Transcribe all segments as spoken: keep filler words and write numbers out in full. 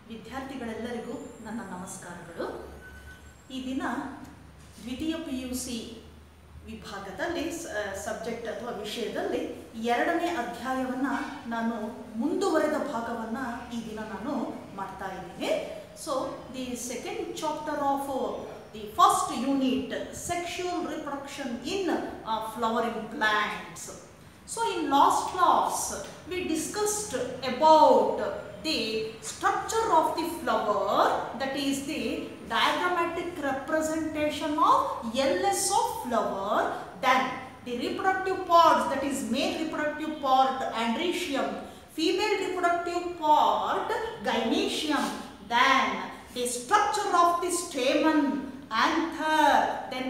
ವಿದ್ಯಾರ್ಥಿಗಳೆಲ್ಲರಿಗೂ ನನ್ನ ನಮಸ್ಕಾರಗಳು. ಈ ದಿನ ದ್ವಿತೀಯ ಪಿ ಯು ಸಿ ವಿಭಾಗದಲ್ಲಿ ಸಬ್ಜೆಕ್ಟ್ ಅಥವಾ ವಿಷಯದಲ್ಲಿ ಎರಡನೇ ಅಧ್ಯಾಯವನ್ನು ನಾನು ಮುಂದುವರೆದ ಭಾಗವನ್ನು ಈ ದಿನ ನಾನು ಮಾಡ್ತಾ ಇದ್ದೀನಿ. So the second chapter of the first unit, sexual reproduction in uh, flowering plants. So in last class we discussed about the structure of the flower, that is the diagrammatic representation of L S of flower, then the reproductive parts, that is male reproductive part androecium, female reproductive part gynoecium, then the structure of the stamen, anther, then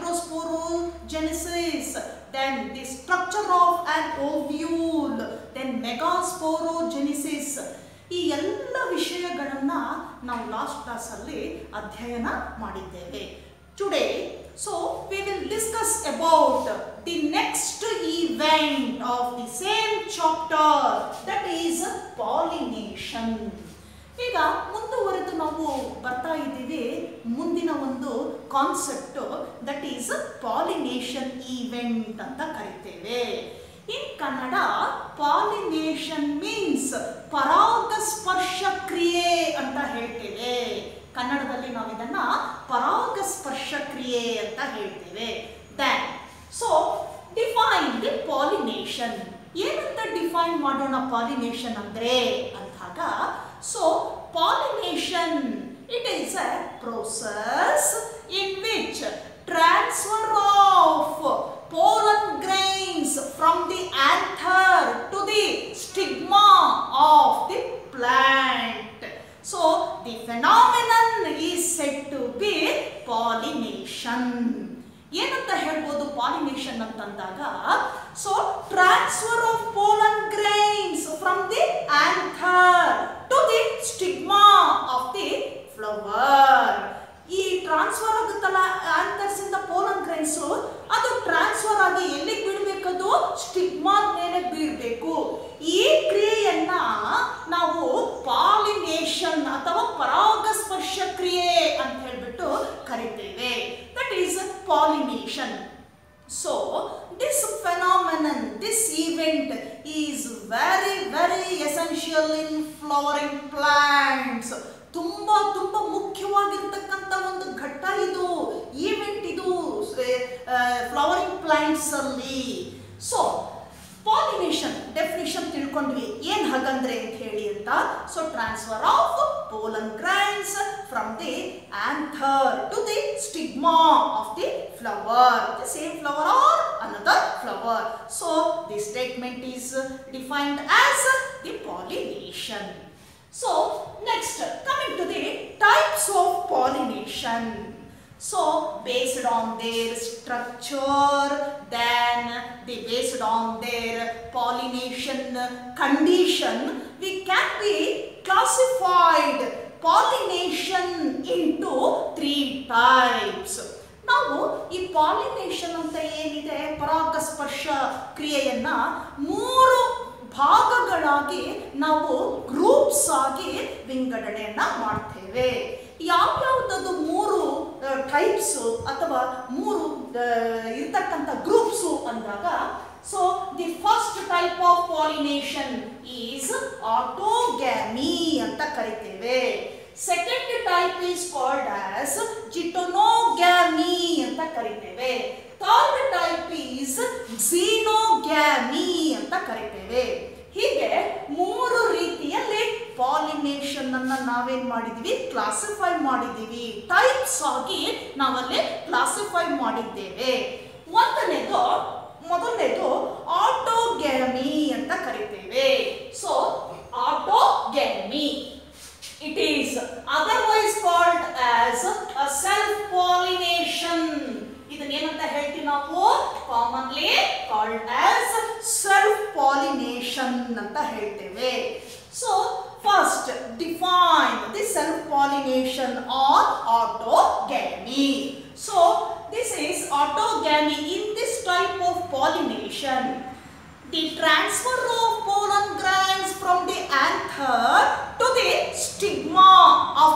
microsporogenesis, then the structure of an ovule, then megasporogenesis. ಈ ಎಲ್ಲ ವಿಷಯಗಳನ್ನು ನಾವು last ಕ್ಲಾಸಲ್ಲಿ ಅಧ್ಯಯನ ಮಾಡಿದ್ದೇವೆ. Today so we will discuss about the next event of the same chapter, that is pollination. ಈಗ ಮುಂದುವರೆದು ನಾವು ಬರ್ತಾ ಇದ್ದೀವಿ ಮುಂದಿನ ಒಂದು concept, that is pollination event ಅಂತ ಕರಿತೇವೆ. ಇನ್ ಕನ್ನಡ ಪಾಲಿನೇಷನ್ ಮೀನ್ಸ್ ಪರಾಗಸ್ಪರ್ಶ ಕ್ರಿಯೆ ಅಂತ ಹೇಳ್ತೇವೆ. ಕನ್ನಡದಲ್ಲಿ ನಾವು ಇದನ್ನ ಪರಾಗಸ್ಪರ್ಶ ಕ್ರಿಯೆ ಅಂತ ಹೇಳ್ತೇವೆ. Then so define the pollination. ಏನಂತ ಡಿಫೈನ್ ಮಾಡೋಣ ಪಾಲಿನೇಷನ್ ಅಂದ್ರೆ ಅಂದಾಗ, so pollination it is a process in which transfer of pollen grains from the anther to the stigma of the plant. So the phenomenon is said to be pollination. ಏನಂತ ಹೇಳ್ಬೋದು pollination ಅಂತಂದಾಗ, so transfer of pollen grains from the anther to the stigma of the flower. ಈ transfer ಆಗುತ್ತಲ್ಲ anthers ಇಂದ pollen grains, ಅದು transfer ಆಗಿ ಎಲ್ಲಿಗೆ ಬೀಳ್ಬೇಕದು stigma ಮೇಲೆ ಬೀಳ್ಬೇಕು. ಈ ಕ್ರಿಯೆಯನ್ನ ನಾವು ಪಾಲಿನೇಷನ್ ಅಥವಾ ಪರಾಗಸ್ಪರ್ಶ ಕ್ರಿಯೆ ಅಂತ ಹೇಳ್ಬಿಟ್ಟು ಕರಿತೇವೆ. That is pollination. So this phenomenon, this event is very very essential in flowering plants. ತುಂಬಾ ತುಂಬಾ ಮುಖ್ಯವಾಗಿರ್ತಕ್ಕಂಥ ಒಂದು ಘಟ್ಟ ಇದು, ಈವೆಂಟ್ ಇದು ಫ್ಲವರಿಂಗ್ ಪ್ಲಾಂಟ್ಸ್ ಅಲ್ಲಿ. ಸೊ ಪಾಲಿನೇಷನ್ ಡೆಫಿನಿಷನ್ ತಿಳ್ಕೊಂಡ್ವಿ, ಏನ್ ಹಾಗಂದ್ರೆ ಅಂತ ಹೇಳಿ ಅಂತ. So transfer of pollen grains from the anther to the stigma of the flower, the same flower or another flower. So the statement is defined as the pollination. So next, coming to the types of pollination. So based on their structure, then they based on their pollination condition, we can be classified pollination into three types. ನಾವು ಈ pollination ಅಂತ ಏನಿದೆ, ಪರಾಗಸ್ಪರ್ಶ ಕ್ರಿಯೆಯನ್ನ ಮೂರು ಭಾಗಗಳಾಗಿ ನಾವು groups ಆಗಿ ವಿಂಗಡಣೆಯನ್ನ ಮಾಡ್ತೇವೆ. ಯಾವ್ಯಾವ್ದದು ಮೂರು ಟೈಪ್ಸ್ ಅಥವಾ ಮೂರು ಇರ್ತಕ್ಕಂಥ ಗ್ರೂಪ್ಸು ಅಂದಾಗ, so the first type of pollination is autogamy ಅಂತ ಕರಿತೇವೆ. Second type is called as geitonogamy ಅಂತ ಕರಿತೇವೆ. ಥರ್ಡ್ ಟೈಪ್ ಈಸ್ ಝೀನೋಗ್ಯಾಮಿ ಅಂತ ಕರಿತೇವೆ. ಹೀಗೆ ಮೂರು ರೀತಿಯಲ್ಲಿ ಪಾಲಿನೇಷನ್ ಅನ್ನ ನಾವೇನ್ ಮಾಡಿದೀವಿ, ಕ್ಲಾಸಿಫೈ ಮಾಡಿದೀವಿ, ಟೈಪ್ಸ್ ಆಗಿ ನಾವಲ್ಲಿ ಕ್ಲಾಸಿಫೈ ಮಾಡಿದ್ದೇವೆ. ಒಂದನೇದು ಮೊದಲನೇದು ಆಟೋಗ್ಯಾಮಿ ಅಂತ ಕರಿತೇವೆ. So autogamy, it is otherwise called as a self pollination. ಇದನ್ನ ಏನಂತ ಹೇಳ್ತೀವಿ ನಾವು, commonly called as self pollination ಅಂತ ಹೇಳ್ತೇವೆ. So first define the self pollination or autogamy. So this is autogamy. In this type of pollination, the transfer of pollen grains from the anther to the stigma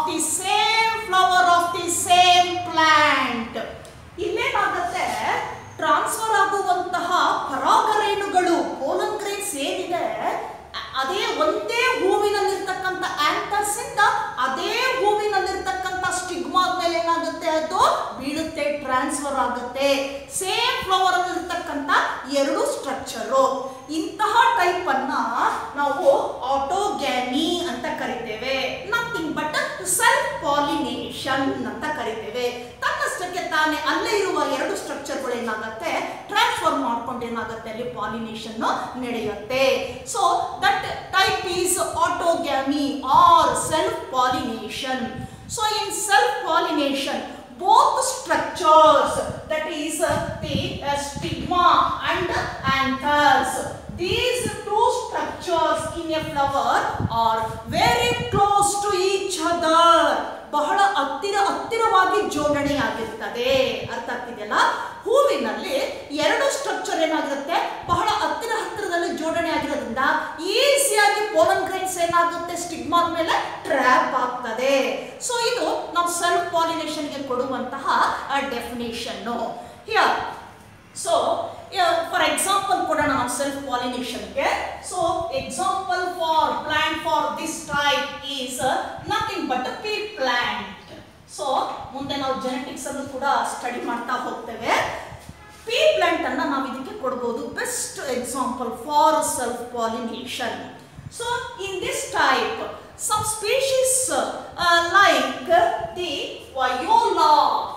the same flower of the same plant. ಇಲ್ಲೇನಾಗುತ್ತೆ, transfer ಆಗುವಂತಹ ಪರಾಗರೇಣುಗಳು pollen grains ಏನಿದೆ ಅದೇ ಒಂದೇ ಹೂವಿನಲ್ಲಿರ್ತಕ್ಕಂಥ anthers ಇಂದ ಅದೇ ಹೂವಿನಲ್ಲಿರ್ತಕ್ಕಂಥ ಸ್ಟಿಗ್ಮಾದ ಮೇಲೆ ಏನಾಗುತ್ತೆ, ಅದು ಬೀಳುತ್ತೆ, ಟ್ರಾನ್ಸ್ಫರ್ ಆಗುತ್ತೆ. ಸೇಮ್ ಫ್ಲವರ್ ಅಲ್ಲಿರ್ತಕ್ಕಂಥ ಎರಡು ಸ್ಟ್ರಕ್ಚರು. ಇಂತಹ ಟೈಪ್ ಅನ್ನ ನಾವು ಆಟೋಗ್ಯಾಮಿ ಅಂತ ಕರಿತೇವೆ. ನಥಿಂಗ್ ಬಟ್ ಸೆಲ್ಫ್ ಪಾಲಿನೇಷನ್ ಅಂತ ಕರಿತೇವೆ. ತನ್ನಷ್ಟಕ್ಕೆ ತಾನೇ ಅಲ್ಲೇ ಇರುವ ಎರಡು ಸ್ಟ್ರಕ್ಚರ್ಗಳು ಏನಾಗುತ್ತೆ, ಟ್ರಾನ್ಸ್ಫರ್ ಮಾಡ್ಕೊಂಡು ಏನಾಗುತ್ತೆ, ಅಲ್ಲಿ ಪಾಲಿನೇಷನ್ ನಡೆಯುತ್ತೆ. So that type is autogamy or self pollination. So in self pollination both structures, that is uh, the uh, stigma and anthers, these two structures in a flower are very close to each other. ಬಹಳ ಹತ್ತಿರ ಹತ್ತಿರವಾಗಿ ಜೋಡಣೆಯಾಗಿರ್ತದೆ. ಅರ್ಥ ಆಗ್ತಿದೆಯಲ್ಲ? ಹೂವಿನಲ್ಲಿ ಎರಡು structure ಏನಾಗಿರುತ್ತೆ, ಬಹಳ ಹತ್ತಿರ ಹತ್ತಿರದಲ್ಲಿ ಜೋಡಣೆ ಆಗಿರೋದ್ರಿಂದ ಈಸಿಯಾಗಿ ಪೋಲನ್ ಗ್ರೈನ್ಸ್ ಏನಾಗುತ್ತೆ, ಸ್ಟಿಗ್ಮಾದ ಮೇಲೆ ಟ್ರ್ಯಾಪ್ ಆಗ್ತದೆ. ಸೊ ಇದು ನಾವು ಸೆಲ್ಫ್ ಪಾಲಿನೇಷನ್ಗೆ ಕೊಡುವಂತಹ definition here. So for example ಕೊಡೋಣ ನಾವು ಸೆಲ್ಫ್ ಪಾಲಿನೇಷನ್ಗೆ. So example for plant for this type is nothing but pea plant. So ಮುಂದೆ ನಾವು ಜೆನೆಟಿಕ್ಸ್ ಅನ್ನು ಕೂಡ ಸ್ಟಡಿ ಮಾಡ್ತಾ ಹೋಗ್ತೇವೆ. ಪೀ ಪ್ಲಾಂಟ್ ಅನ್ನ ನಾವು ಇದಕ್ಕೆ ಕೊಡಬಹುದು best example for self pollination. So in this type some species uh, like the Viola,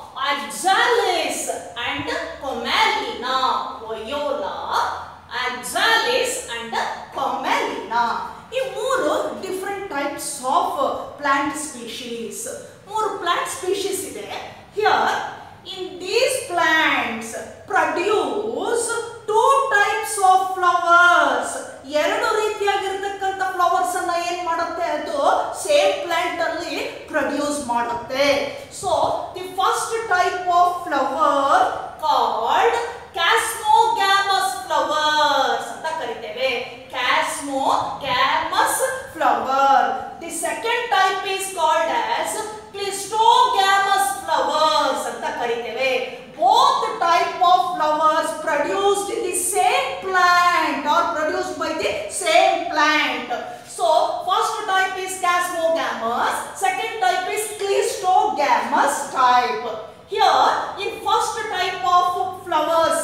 Oxalis and Commelina. Viola, Oxalis and Commelina. ಈ ಮೂರು different types of plant species. ಮೂರು ಪ್ಲಾಂಟ್ ಸ್ಪೀಶೀಸ್ ಇದೆ. Here in these plants produce two types of flowers. ಎರಡು ರೀತಿಯಾಗಿರ್ತಕ್ಕಂಥ flowers ಅನ್ನ ಏನ್ ಮಾಡುತ್ತೆ, ಅದು ಸೇಮ್ ಪ್ಲಾಂಟ್ ಅಲ್ಲಿ ಪ್ರೊಡ್ಯೂಸ್ ಮಾಡುತ್ತೆ. So the first type of flower called chasmogamous flowers ಅಂತ ಕರಿತೇವೆ. Chasmogamous flower. The second type is called as cleistogamous flowers ಅಂತ ಕರಿತೇವೆ. Both type of flowers produced in the same plant or produced by the same plant. So first type is Casmogamous, second type is Clistogamous type. Here in first type of flowers,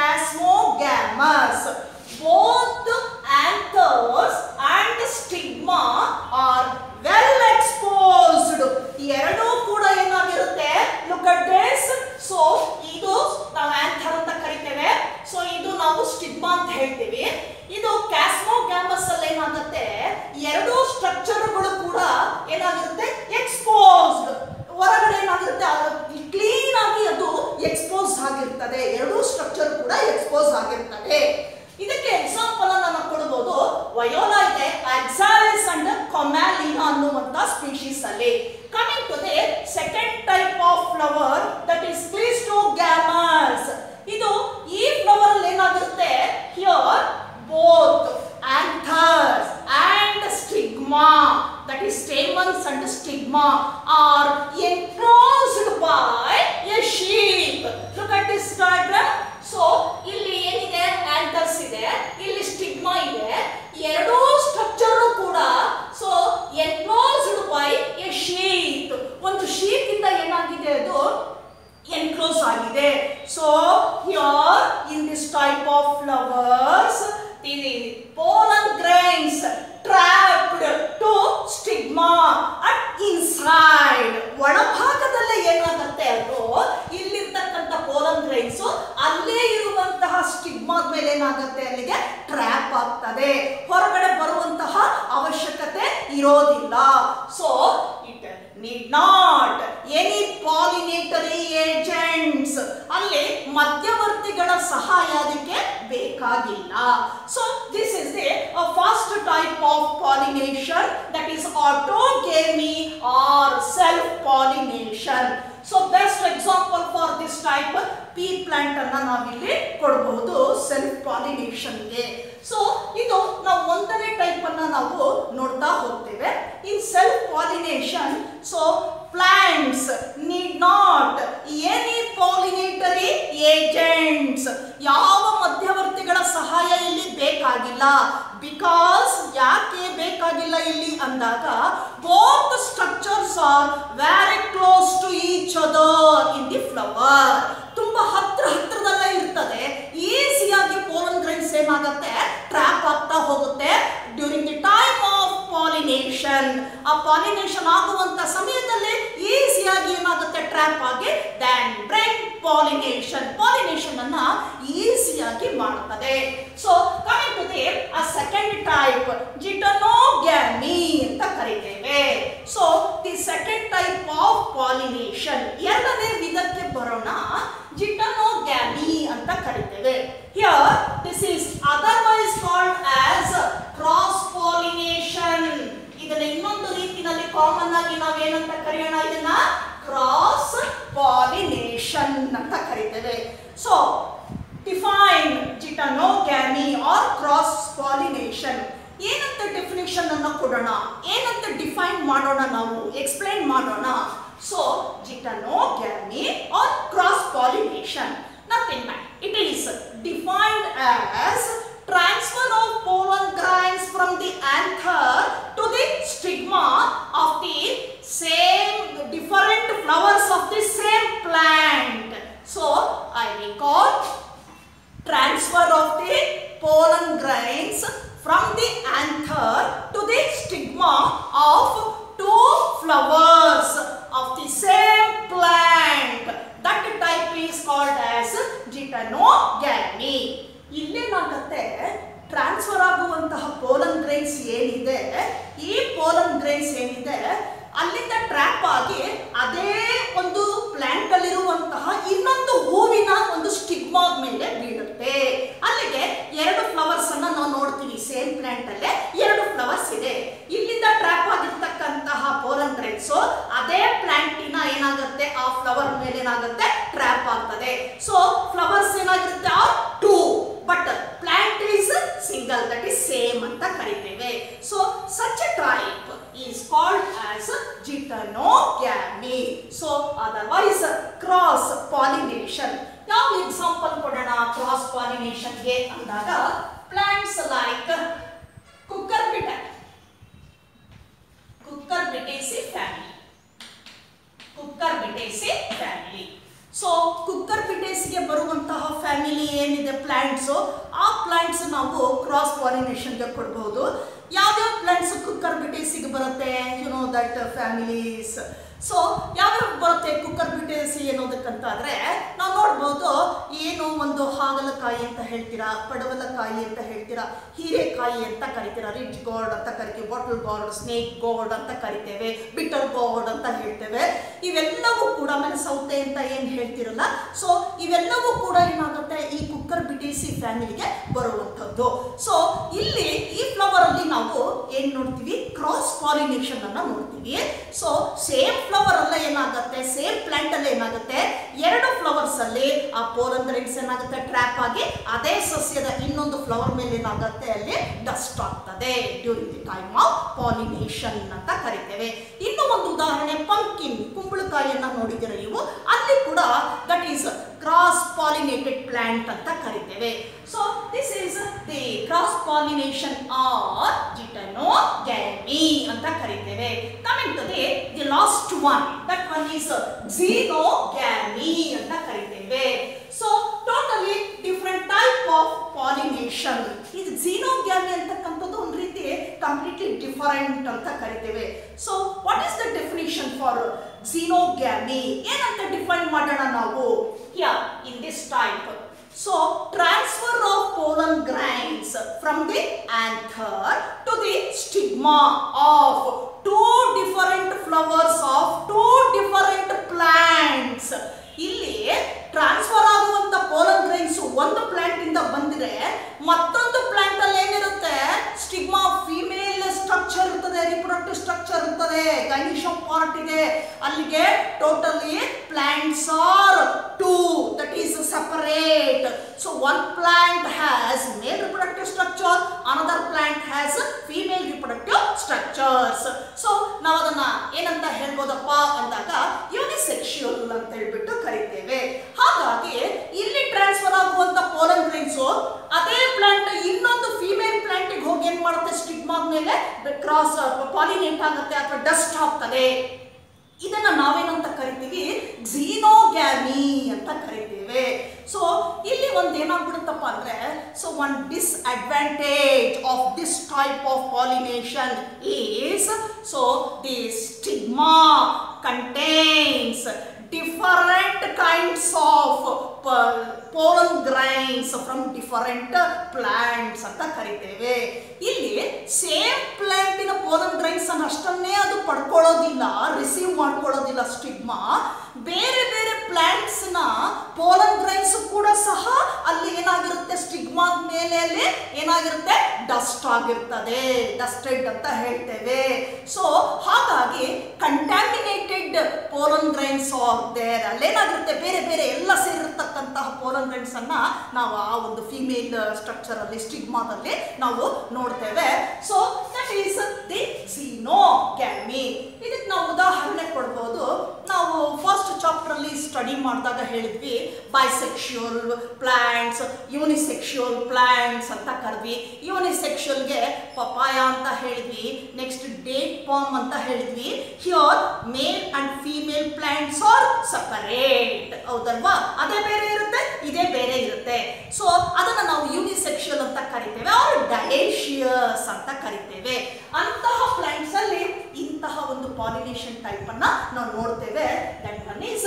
Casmogamous, both anthers and stigma are well exposed. ಎರಡು ಕೂಡ ಏನಾಗಿರುತ್ತೆ, look at this. So ಇದು ನಾವು anther ಅಂತ ಕರಿತೇವೆ. So ಇದು ನಾವು stigma ಅಂತ ಹೇಳ್ತೀವಿ. ಇದು ಕ್ಯಾಸ್ಮೋಗ್ಯಾಮಸ್ ಅಲ್ಲಿ ಏನಾಗುತ್ತೆ, ಎರಡು ಸ್ಟ್ರಕ್ಚರ್ಗಳು ಕೂಡ ಏನಾಗಿರುತ್ತೆ, ಎಕ್ಸ್ಪೋಸ್ಡ್. ಹೊರಗಡೆ ಏನಾಗಿರುತ್ತೆ, ಕ್ಲೀನ್ ಆಗಿ ಅದು ಎಕ್ಸ್ಪೋಸ್ ಆಗಿರ್ತದೆ. ಎರಡು ಸ್ಟ್ರಕ್ಚರ್ ಕೂಡ ಎಕ್ಸ್ಪೋಸ್ ಆಗಿರ್ತದೆ. ಇದಕ್ಕೆ ಎಕ್ಸಾಂಪಲ್ ಅನ್ನು ನಾವು ಕೊಡಬಹುದು. ವಯೋಲಾ ಇದೆ, ಆಕ್ಸಾಲಿಸ್ ಅಂಡ್ ಕೊಮ್ಯಾಲಿನಾ ಅನ್ನುವಂತ ಸ್ಪೀಶೀಸ್ ಅಲ್ಲಿ. Coming to the second type of flower, that is Clistogamous. ಇದು ಈ ಫ್ಲವರ್ ಅಲ್ಲಿ ಏನಾಗಿರುತ್ತೆ, here both anthers and stigma, that is stamens and stigma, are enclosed by a sheath. Look at this diagram. So ಇಲ್ಲಿ ಏನಿದೆ, anthers ಇದೆ, ಇಲ್ಲಿ stigma ಇದೆ. ಎರಡೂ ಸ್ಟ್ರಕ್ಚರ್ ಕೂಡ so enclosed by a sheath. ಒಂದು ಶೀತ್ ಇಂದ ಏನಾಗಿದೆ, ಅದು ಎನ್ಕ್ಲೋಸ್ ಆಗಿದೆ. So here in this type of flowers the pollen grains trapped to stigma at inside. ಒಳಭಾಗದಲ್ಲೇ ಏನಾಗುತ್ತೆ, ಅದು ಇಲ್ಲಿರ್ತಕ್ಕಂಥ ಪೋಲನ್ ಗ್ರೈನ್ಸ್ ಅಲ್ಲೇ ಇರುವಂತಹ ಸ್ಟಿಗ್ಮಾದ ಮೇಲೆ ಏನಾಗುತ್ತೆ, ಅಲ್ಲಿಗೆ ಟ್ರ್ಯಾಪ್ ಆಗ್ತದೆ. ಹೊರಗಡೆ ಬರುವಂತಹ ಅವಶ್ಯಕತೆ ಇರೋದಿಲ್ಲ. So it need not any pollinatory agents. ಅಲ್ಲಿ ಮಧ್ಯವರ್ತಿಗಳ ಸಹಾಯ ಅದಕ್ಕೆ ಬೇಕಾಗಿಲ್ಲ. So this is the first type of pollination, that is autogamy or self pollination. So best example for this type pea plant ಅನ್ನ ನಾವಿಲ್ಲಿ ಕೊಡಬಹುದು self pollination ಗೆ. So ಇದು ನಾವು ಒಂದನೇ ಟೈಪ್ ಅನ್ನ ನಾವು ನೋಡ್ತಾ ಹೋಗ್ತೇವೆ. in self pollination, so plants need not any pollinatory agents. ಯಾವ ಮಧ್ಯವರ್ತಿಗಳ ಸಹಾಯ ಇಲ್ಲಿ ಬೇಕಾಗಿಲ್ಲ. ಬಿಕಾಸ್ ಯಾಕೆ ಬೇಕಾಗಿಲ್ಲ ಇಲ್ಲಿ ಅಂದಾಗ both structures are very close to each other in the flower. ತುಂಬಾ ಹತ್ರ ಹತ್ರದಲ್ಲೇ ಇರ್ತದೆ. ಈಸಿಯಾಗಿ ಪೋಲನ್ ಗ್ರೈನ್ಸ್ ಏನಾಗುತ್ತೆ ಟ್ರ್ಯಾಪ್ ಆಗ್ತಾ ಹೋಗುತ್ತೆ during the time of pollination. ಆ ಪಾಲಿನೇಷನ್ ಆಗುವಂತ ಸಮಯದಲ್ಲಿ ಈಸಿಯಾಗಿ ಏನಾಗುತ್ತೆ ಟ್ರ್ಯಾಪ್ ಆಗಿ ದೆನ್ ಬ್ರೇಕ್ ಪಾಲಿನೇಷನ್ ಪಾಲಿನೇಷನ್ ಅನ್ನ ಈಸಿಯಾಗಿ ಮಾಡುತ್ತದೆ. ಸೊ ಕಮಿಂಗ್ ಟು ದಿ ಆ ಸೆಕೆಂಡ್ ಟೈಪ್ ಜಿಟನೋಗ್ಯಾಮಿ ಅಂತ ಕರೀತೇವೆ. So the second type of pollination ಎರಡನೇ ವಿಧಕ್ಕೆ ಬರೋಣ. ಜಿಟನೋಗ್ಯಾಮಿ ಅಂತ ಕರೀತೇವೆ. Here this is otherwise called as cross pollination. ಇದನ್ನ ಇನ್ನೊಂದು ರೀತಿಯಲ್ಲಿ ಕಾಮನ್ ಆಗಿ ನಾವೇನಂತ ಕರೆಯೋಣ, ಇದನ್ನ ಕ್ರಾಸ್ ಪಾಲಿನೇಷನ್ ಅಂತ ಕರೀತೇವೆ. So define geitonogamy or cross pollination. ಏನಂತ ಡೆಫಿನಿಷನ್ ಅನ್ನು ಕೊಡೋಣ, ಏನಂತ ಡಿಫೈನ್ ಮಾಡೋಣ, ನಾವು ಎಕ್ಸ್ಪ್ಲೈನ್ ಮಾಡೋಣ. So geitonogamy or cross pollination nothing but it is defined as transfer of pollen grains from the anther to the stigma of the same different flowers of the same plant. So I recall transfer of the pollen grains from the anther to the stigma of two flowers of the same plant. That type is called as geitonogamy. ಇಲ್ಲೇನಾಗುತ್ತೆ transfer ಆಗುವಂತಹ pollen grains ಏನಿದೆ, ಈ pollen grains ಏನಿದೆ ಅಲ್ಲಿಂದ trap ಆಗಿ ಅದೇ ಒಂದು plant ಅಲ್ಲಿರುವಂತಹ ಇನ್ನೊಂದು ಹೂವಿನ ಒಂದು ಸ್ಟಿಗ್ಮಾ ಮೇಲೆ ಬೀಳುತ್ತೆ. ಅಲ್ಲಿಗೆ ಎರಡು ಫ್ಲವರ್ಸ್ ಅನ್ನ ನಾವು ನೋಡ್ತೀವಿ. ಸೇಮ್ ಪ್ಲಾಂಟ್ ಅಲ್ಲೇ ಎರಡು ಫ್ಲವರ್ಸ್ ಇದೆ. ಇಲ್ಲಿಂದ ಟ್ರ್ಯಾಪ್ ಆಗಿರ್ತಕ್ಕಂತಹ ಪೋಲನ್ ಗ್ರೈನ್ಸ್ ಅದೇ ಪ್ಲಾಂಟಿನ ಏನಾಗುತ್ತೆ ಆ ಫ್ಲವರ್ ಮೇಲೆ ಏನಾಗುತ್ತೆ ಟ್ರ್ಯಾಪ್ ಆಗ್ತದೆ. ಸೊ ಫ್ಲವರ್ಸ್ ಏನಾಗಿರುತ್ತೆ ಆ two, but plant is single, that is same ಅಂತ ಕರಿತೇವೆ. So such a type is called as geitonogamy. So otherwise cross pollination. ಯಾವ ಎಕ್ಸಾಂಪಲ್ ಕೊಡೋಣ ಕ್ರಾಸ್ ಪಾಲಿನೇಷನ್ ಗೆ ಅಂದಾಗ plants like cucurbita cucurbitaceae family cucurbitaceae family. So ಕುಕ್ಕರ್ಬಿಟೇಸಿಗೆ ಬರುವಂತಹ family ಏನಿದೆ plants, ಆ ಪ್ಲಾಂಟ್ಸ್ ನಾವು ಕ್ರಾಸ್ ಪಾಲಿನೇಷನ್ಗೆ ಕೊಡಬಹುದು. ಯಾವ್ಯಾವ ಪ್ಲಾಂಟ್ಸ್ ಕುಕ್ಕರ್ಬಿಟೇಸಿಗೆ ಬರುತ್ತೆ, you know that families. So ಯಾವ್ಯಾವ ಬರುತ್ತೆ ಕುಕ್ಕರ್ಬಿಟೇಸಿ ಅನ್ನೋದಕ್ಕಂತಾದ್ರೆ ನಾವು ನೋಡ್ಬೋದು. ಏನು ಒಂದು ಹಾಗಲಕಾಯಿ ಅಂತ ಹೇಳ್ತೀರಾ, ಪಡವಲಕಾಯಿ ಅಂತ ಹೇಳ್ತೀರಾ, ಹೀರೆಕಾಯಿ ಅಂತ ಕರಿತೀರಾ, ರಿಚ್ ಗೋಲ್ಡ್ ಅಂತ ಕರಿತೀವಿ, ಬಾಟಲ್ ಗೋಲ್ಡ್, ಸ್ನೇಕ್ ಗೋಲ್ಡ್ ಅಂತ ಕರಿತೇವೆ, ಬಿಟರ್ ಗೋಲ್ಡ್ ಅಂತ ಹೇಳ್ತೇವೆ. ಇವೆಲ್ಲವೂ ಕೂಡ ಆಮೇಲೆ ಸೌತೆ ಅಂತ ಏನು ಹೇಳ್ತಿರಲ್ಲ, ಸೊ ಇವೆಲ್ಲವೂ ಕೂಡ ಏನಾಗುತ್ತೆ ಈ ಕುಕ್ಕರ್ಬಿಟೇಸಿ ಫ್ಯಾಮಿಲಿಗೆ ಬರುವಂಥದ್ದು. ಸೊ ಇಲ್ಲಿ ಈ ಫ್ಲವರ್ ಅಲ್ಲಿ ನಾವು ಏನ್ ನೋಡ್ತೀವಿ ಕ್ರಾಸ್ ಪಾಲಿನೇಷನ್ ಅನ್ನ ನೋಡ್ತೀವಿ. ಸೊ ಸೇಮ್ ಫ್ಲವರ್ ಅಲ್ಲ ಏನಾಗುತ್ತೆ, ಸೇಮ್ ಪ್ಲಾಂಟ್ ಅಲ್ಲಿ ಏನಾಗುತ್ತೆ ಎರಡು ಫ್ಲವರ್ಸ್ ಅಲ್ಲಿ ಆ ಪೋಲನ್ ಗ್ರೈನ್ಸ್ ಏನಾಗುತ್ತೆ ಟ್ರ್ಯಾಪ್ ಆಗಿ ಅದೇ ಸಸ್ಯದ ಇನ್ನೊಂದು ಫ್ಲವರ್ ಮೇಲೆ ಏನಾಗುತ್ತೆ ಅಲ್ಲಿ ಡಸ್ಟ್ ಆಗ್ತದೆ during the time of pollination ಅಂತ ಕರಿತೇವೆ. ಇನ್ನು ಒಂದು ಉದಾಹರಣೆ ಪಂಪ್ಕಿನ್, ಕುಂಬಳಕಾಯಿಯನ್ನ ನೋಡಿದಿರ ನೀವು, ಅಲ್ಲಿ ಕೂಡ that is cross pollinated plant ಅಂತ ಕರಿತೇವೆ. So this is the cross pollination or geitonogamy ಅಂತ ಕರಿತೇವೆ. Coming to the the last one, that one is xenogamy ಅಂತ ಕರಿತೇವೆ. So totally different type of pollination. ಇದು ಝೀನೋಗ್ಯಾಮಿ ಅಂತಕ್ಕಂಥದ್ದು ಒಂದು ರೀತಿ ಕಂಪ್ಲೀಟ್ಲಿ ಡಿಫರೆಂಟ್ ಅಂತ ಕರಿತೇವೆ. So what is the definition for xenogamy? ಏನಂತ ಡಿಫೈನ್ ಮಾಡೋಣ ನಾವು here in this type. So transfer of pollen grains from the anther to the stigma of two different flowers of two different plants. ಇಲ್ಲಿ transfer ಆಗುವಂತ pollen grains ಒಂದು plant ಇಂದ ಬಂದಿದೆ, ಮತ್ತೊಂದು plant ಅಲ್ಲಿ ಏನಿರುತ್ತೆ ಸ್ಟಿಗ್ಮಾ ಫಿಮೇಲ್ ಸ್ಟ್ರಕ್ಚರ್ ಇರ್ತದೆ, reproductive structure ಇರ್ತದೆ. ಗೈನಿಷಮ್ ಪಾರ್ಟ್ ಇದೆ, ಅಲ್ಲಿಗೆ totally plants are two, that is separate. So one plant has male reproductive structure, another plant has female reproductive structures. So ನಾವು ಅದನ್ನ ಏನಂತ ಹೇಳ್ಬೋದಪ್ಪ ಅಂದಾಗ ಯೂನಿಸೆಕ್ಷುವಲ್ ಅಂತ ಹೇಳ್ಬಿಟ್ಟು ಕರಿತೇವೆ. ಹಾಗಾಗಿ ಇಲ್ಲಿ ಟ್ರಾನ್ಸ್ಫರ್ ಆಗುವಂತ ಪೋಲನ್ ಗ್ರೈನ್ಸ್ ಅದೇ ಪ್ಲಾಂಟ್ ಇನ್ನೊಂದು ಫೀಮೇಲ್ ಪ್ಲಾಂಟ್ ಗೆ ಹೋಗಿ ಏನ್ ಮಾಡುತ್ತೆ, ಸ್ಟಿಗ್ಮಾದ ಮೇಲೆ ಕ್ರಾಸ್ ಪಾಲಿನೇಟ್ ಆಗುತ್ತೆ ಅಥವಾ ಡಸ್ಟ್ ಆಗ್ತದೆ. ಇದನ್ನ ನಾವೇನಂತ ಕರಿತೀವಿ, ಝೀನೋಗ್ಯಾಮಿ ಅಂತ ಕರಿತೇವೆ. ಸೊ ಇಲ್ಲಿ ಒಂದು ಏನಾಗ್ಬಿಡುತ್ತಪ್ಪ ಅಂದ್ರೆ, so one disadvantage of this type of pollination is, so the stigma contains different kinds of pollen grains from different plants ಅಂತ ಕರಿತೇವೆ. ಇಲ್ಲಿ ಸೇಮ್ ಪ್ಲಾಂಟಿನ ಪೋಲನ್ ಗ್ರೈನ್ಸ್ ಅನ್ನು ಅಷ್ಟನ್ನೇ ಅದು ಪಡ್ಕೊಳ್ಳೋದಿಲ್ಲ, ರಿಸೀವ್ ಮಾಡ್ಕೊಳ್ಳೋದಿಲ್ಲ ಸ್ಟಿಗ್ಮಾ. ಬೇರೆ ಬೇರೆ ಪ್ಲಾಂಟ್ಸ್ ನ ಪೋಲನ್ ಗ್ರೈನ್ಸ್ ಕೂಡ ಸಹ ಅಲ್ಲಿ ಏನಾಗಿರುತ್ತೆ, ಸ್ಟಿಗ್ಮಾ ಮೇಲೆ ಏನಾಗಿರುತ್ತೆ, ಡಸ್ಟ್ ಆಗಿರ್ತದೆ, ಡಸ್ಟೆಡ್ ಅಂತ ಹೇಳ್ತೇವೆ. ಸೊ ಹಾಗಾಗಿ contaminated pollen grains are there, ಅಲ್ಲೇನಾಗಿರುತ್ತೆ, ಬೇರೆ ಬೇರೆ ಎಲ್ಲ ಸೇರಿರ್ತಕ್ಕಂತಹ ಪೋಲನ್ ಗ್ರೈನ್ಸ್ ಅನ್ನ ನಾವು ಆ ಒಂದು ಫಿಮೇಲ್ ಸ್ಟ್ರಕ್ಚರ್ ಅಲ್ಲಿ ಸ್ಟಿಗ್ಮಾದಲ್ಲಿ ನಾವು ನೋಡ್ತೇವೆ. So that is the xenogamy. ಇದಕ್ಕೆ ನಾವು ಉದಾಹರಣೆ ಕೊಡ್ಬೋದು. ನಾವು ಫಸ್ಟ್ ಚಾಪ್ಟರ್ ಅಲ್ಲಿ ಸ್ಟಡಿ ಮಾಡಿದಾಗ ಹೇಳಿದ್ವಿ ಬೈಸೆಕ್ಷುವಲ್ ಪ್ಲಾಂಟ್ಸ್, ಯೂನಿಸೆಕ್ಷುವಲ್ ಪ್ಲಾಂಟ್ಸ್ ಅಂತ ಕರೆದ್ವಿ. ಯೂನಿಸೆಕ್ಷುವಲ್ಗೆ ಪಪಾಯ ಅಂತ ಹೇಳಿದ್ವಿ, ನೆಕ್ಸ್ಟ್ ಡೇಟ್ ಪಾಮ್ ಅಂತ ಹೇಳಿದ್ವಿ. Here male and female plants are separate, ಹೌದಲ್ವಾ? ಅದೇ ಬೇರೆ ಇರುತ್ತೆ, ಇದೇ ಬೇರೆ ಇರುತ್ತೆ. ಸೊ ಅದನ್ನ ನಾವು ಯೂನಿಸೆಕ್ಷುವಲ್ ಅಂತ ಕರಿತೇವೆ, ಆರ್ ಡಯೇಷಿಯಸ್ ಅಂತ ಕರಿತೇವೆ. ಅಂತಹ ಪ್ಲಾಂಟ್ಸ್ ಅಲ್ಲಿ ಇಂತಹ ಒಂದು ಪಾಲಿನೇಷನ್ ಟೈಪ್ ಅನ್ನ ನಾವು ನೋಡ್ತೇವೆ. ದಟ್ ಒನ್ ಈಸ್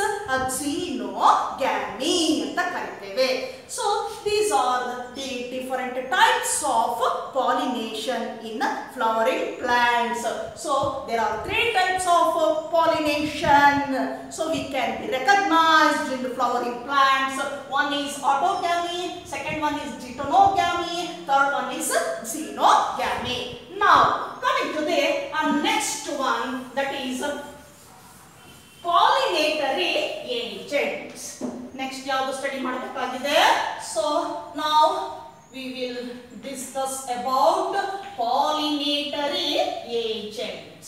ಝೀನೋಗ್ಯಾಮಿ ಅಂತ ಕರಿತೇವೆ. So these are the different types of pollination in flowering plants. So there are three types of pollination. So we can be recognised in flowering plants. One is autogamy, second one is geitonogamy, third one is xenogamy. Now coming to the uh, next one, that is uh, pollinatory agents. Next ಯಾವುದು study ಮಾಡಬೇಕಾಗಿದೆ? So now we will discuss about pollinatory agents.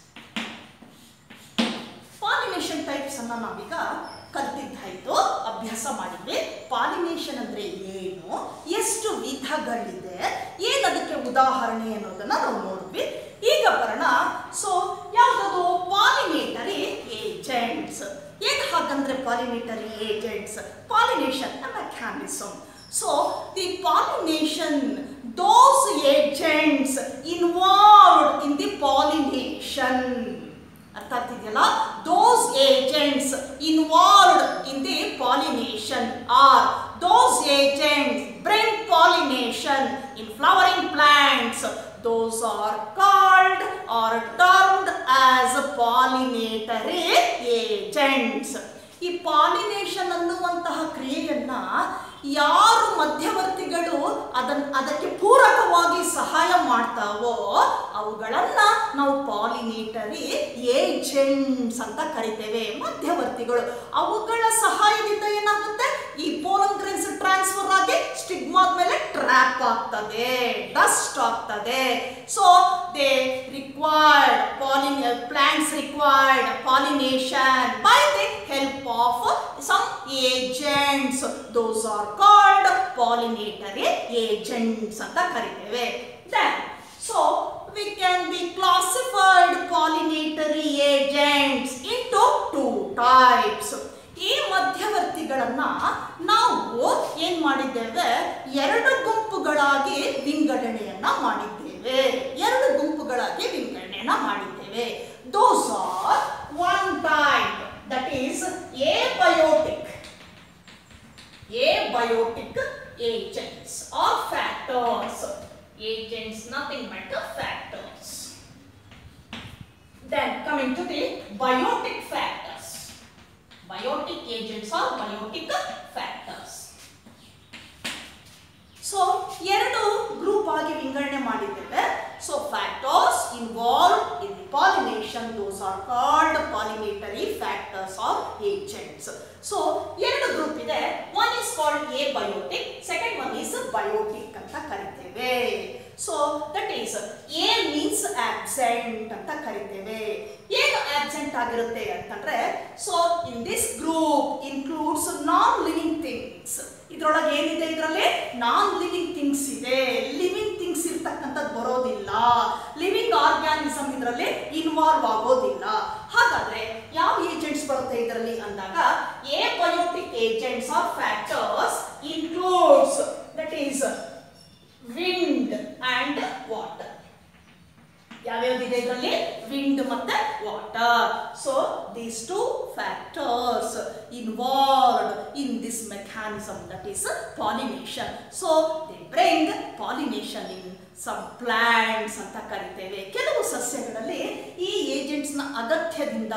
Pollination types ಅನ್ನ ನಾವೀಗ ಕಲಿತಿದ್ದಾಯ್ತು, ಅಭ್ಯಾಸ ಮಾಡಿದ್ವಿ. Pollination ಅಂದ್ರೆ ಏನು, ಎಷ್ಟು ವಿಧಗಳಿದೆ, ಏನದಕ್ಕೆ ಉದಾಹರಣೆ ಅನ್ನೋದನ್ನ ನಾವು ನೋಡಿದ್ವಿ. ಈಗ ಬರೋಣ. ಸೊ ಯಾವ್ದದು ಪಾಲಿನೇಟರಿ ಏಜೆಂಟ್ಸ್. ಏನ್ ಹಾಗಂದ್ರೆ pollinatory agents, pollination mechanism. So the pollination, those agents involved in the pollination. ಅರ್ಥ ಆಗ್ತಿದೆಯಲ್ಲ? those agents involved in the pollination are those agents bring pollination in flowering plants. Those are called or termed as pollinatory agents. ಈ pollination ಅನ್ನುವಂತಹ ಕ್ರಿಯೆಯನ್ನ ಯಾರು ಮಧ್ಯವರ್ತಿಗಳು ಅದನ್ನ ಅದಕ್ಕೆ ಪೂರಕವಾಗಿ ಸಹಾಯ ಮಾಡ್ತಾವೋ ಅವುಗಳನ್ನ ನಾವು ಪಾಲಿನೇಟರಿ ಏಜೆಂಟ್ಸ್ ಅಂತ ಕರಿತೇವೆ. ಮಧ್ಯವರ್ತಿಗಳು, ಅವುಗಳ ಸಹಾಯದಿಂದ ಏನಾಗುತ್ತೆ, ಈ ಪೋಲನ್ ಗ್ರೈನ್ಸ್ ಟ್ರಾನ್ಸ್ಫರ್ ಆಗಿ ಸ್ಟಿಗ್ಮಾದ ಮೇಲೆ ಟ್ರ್ಯಾಪ್ ಆಗ್ತದೆ, ಡಸ್ಟ್ ಆಗ್ತದೆ. So they required pollen plants required pollination by the help of some agents. Those are called pollinatory agents ಅಂತ ಕರಿತೇವೆ. Then so we can be classified pollinatory agents into two types. ಈ ಮಧ್ಯವರ್ತಿಗಳನ್ನ ನಾವು ಏನ್ ಮಾಡಿದ್ದೇವೆ, ಎರಡು ಗುಂಪುಗಳಾಗಿ ವಿಂಗಡಣೆಯನ್ನ ಮಾಡಿದ್ದೇವೆ. ಎರಡು ಗುಂಪುಗಳಾಗಿ ವಿಂಗಡಣೆಯನ್ನ ಮಾಡಿದ್ದೇವೆ. Those are one type, that is abiotic. Abiotic agents or factors. Agents, nothing but factors. Then coming to the biotic factors. Biotic agents or biotic factors. So ಎರಡು ಗ್ರೂಪ್ ಆಗಿ ವಿಂಗಡಣೆ ಮಾಡಿದ್ದೇವೆ. So factors involved in the pollination, those are called pollinatory factors or agents. So ಎರಡು group ಇದೆ. One is called abiotic, second one is biotic ಅಂತ ಕರಿತೇವೆ. So that is A means absent ಅಂತ ಕರಿತೇವೆ. ಏನು absent ಆಗಿರುತ್ತೆ ಅಂತಂದ್ರೆ, so in this group includes non living things. ಇದರೊಳಗೆ ಏನಿದೆ, ಇದರಲ್ಲಿ ನಾನ್ ಲಿವಿಂಗ್ ಥಿಂಗ್ಸ್ ಇದೆ. ಲಿವಿಂಗ್ ಥಿಂಗ್ಸ್ ಇರ್ತಕ್ಕಂಥದ್ದು ಬರೋದಿಲ್ಲ. ಲಿವಿಂಗ್ ಆರ್ಗ್ಯಾನಿಸಮ್ ಇದರಲ್ಲಿ ಇನ್ವಾಲ್ವ್ ಆಗೋದಿಲ್ಲ. ಹಾಗಾದ್ರೆ ಯಾವ ಏಜೆಂಟ್ಸ್ ಬರುತ್ತೆ ಇದರಲ್ಲಿ ಅಂದಾಗ, abiotic agents or factors includes, that is wind and water. ಯಾವ್ಯಾವ್ದಿದೆ ಇದರಲ್ಲಿ? ವಿಂಡ್ ಮತ್ತೆ water. So these two factors involved in this mechanism, that is pollination. So they bring pollination in some plants ಅಂತ ಕರಿತೇವೆ. ಕೆಲವು ಸಸ್ಯಗಳಲ್ಲಿ ಈ ಏಜೆಂಟ್ಸ್ ನ ಅಗತ್ಯದಿಂದ,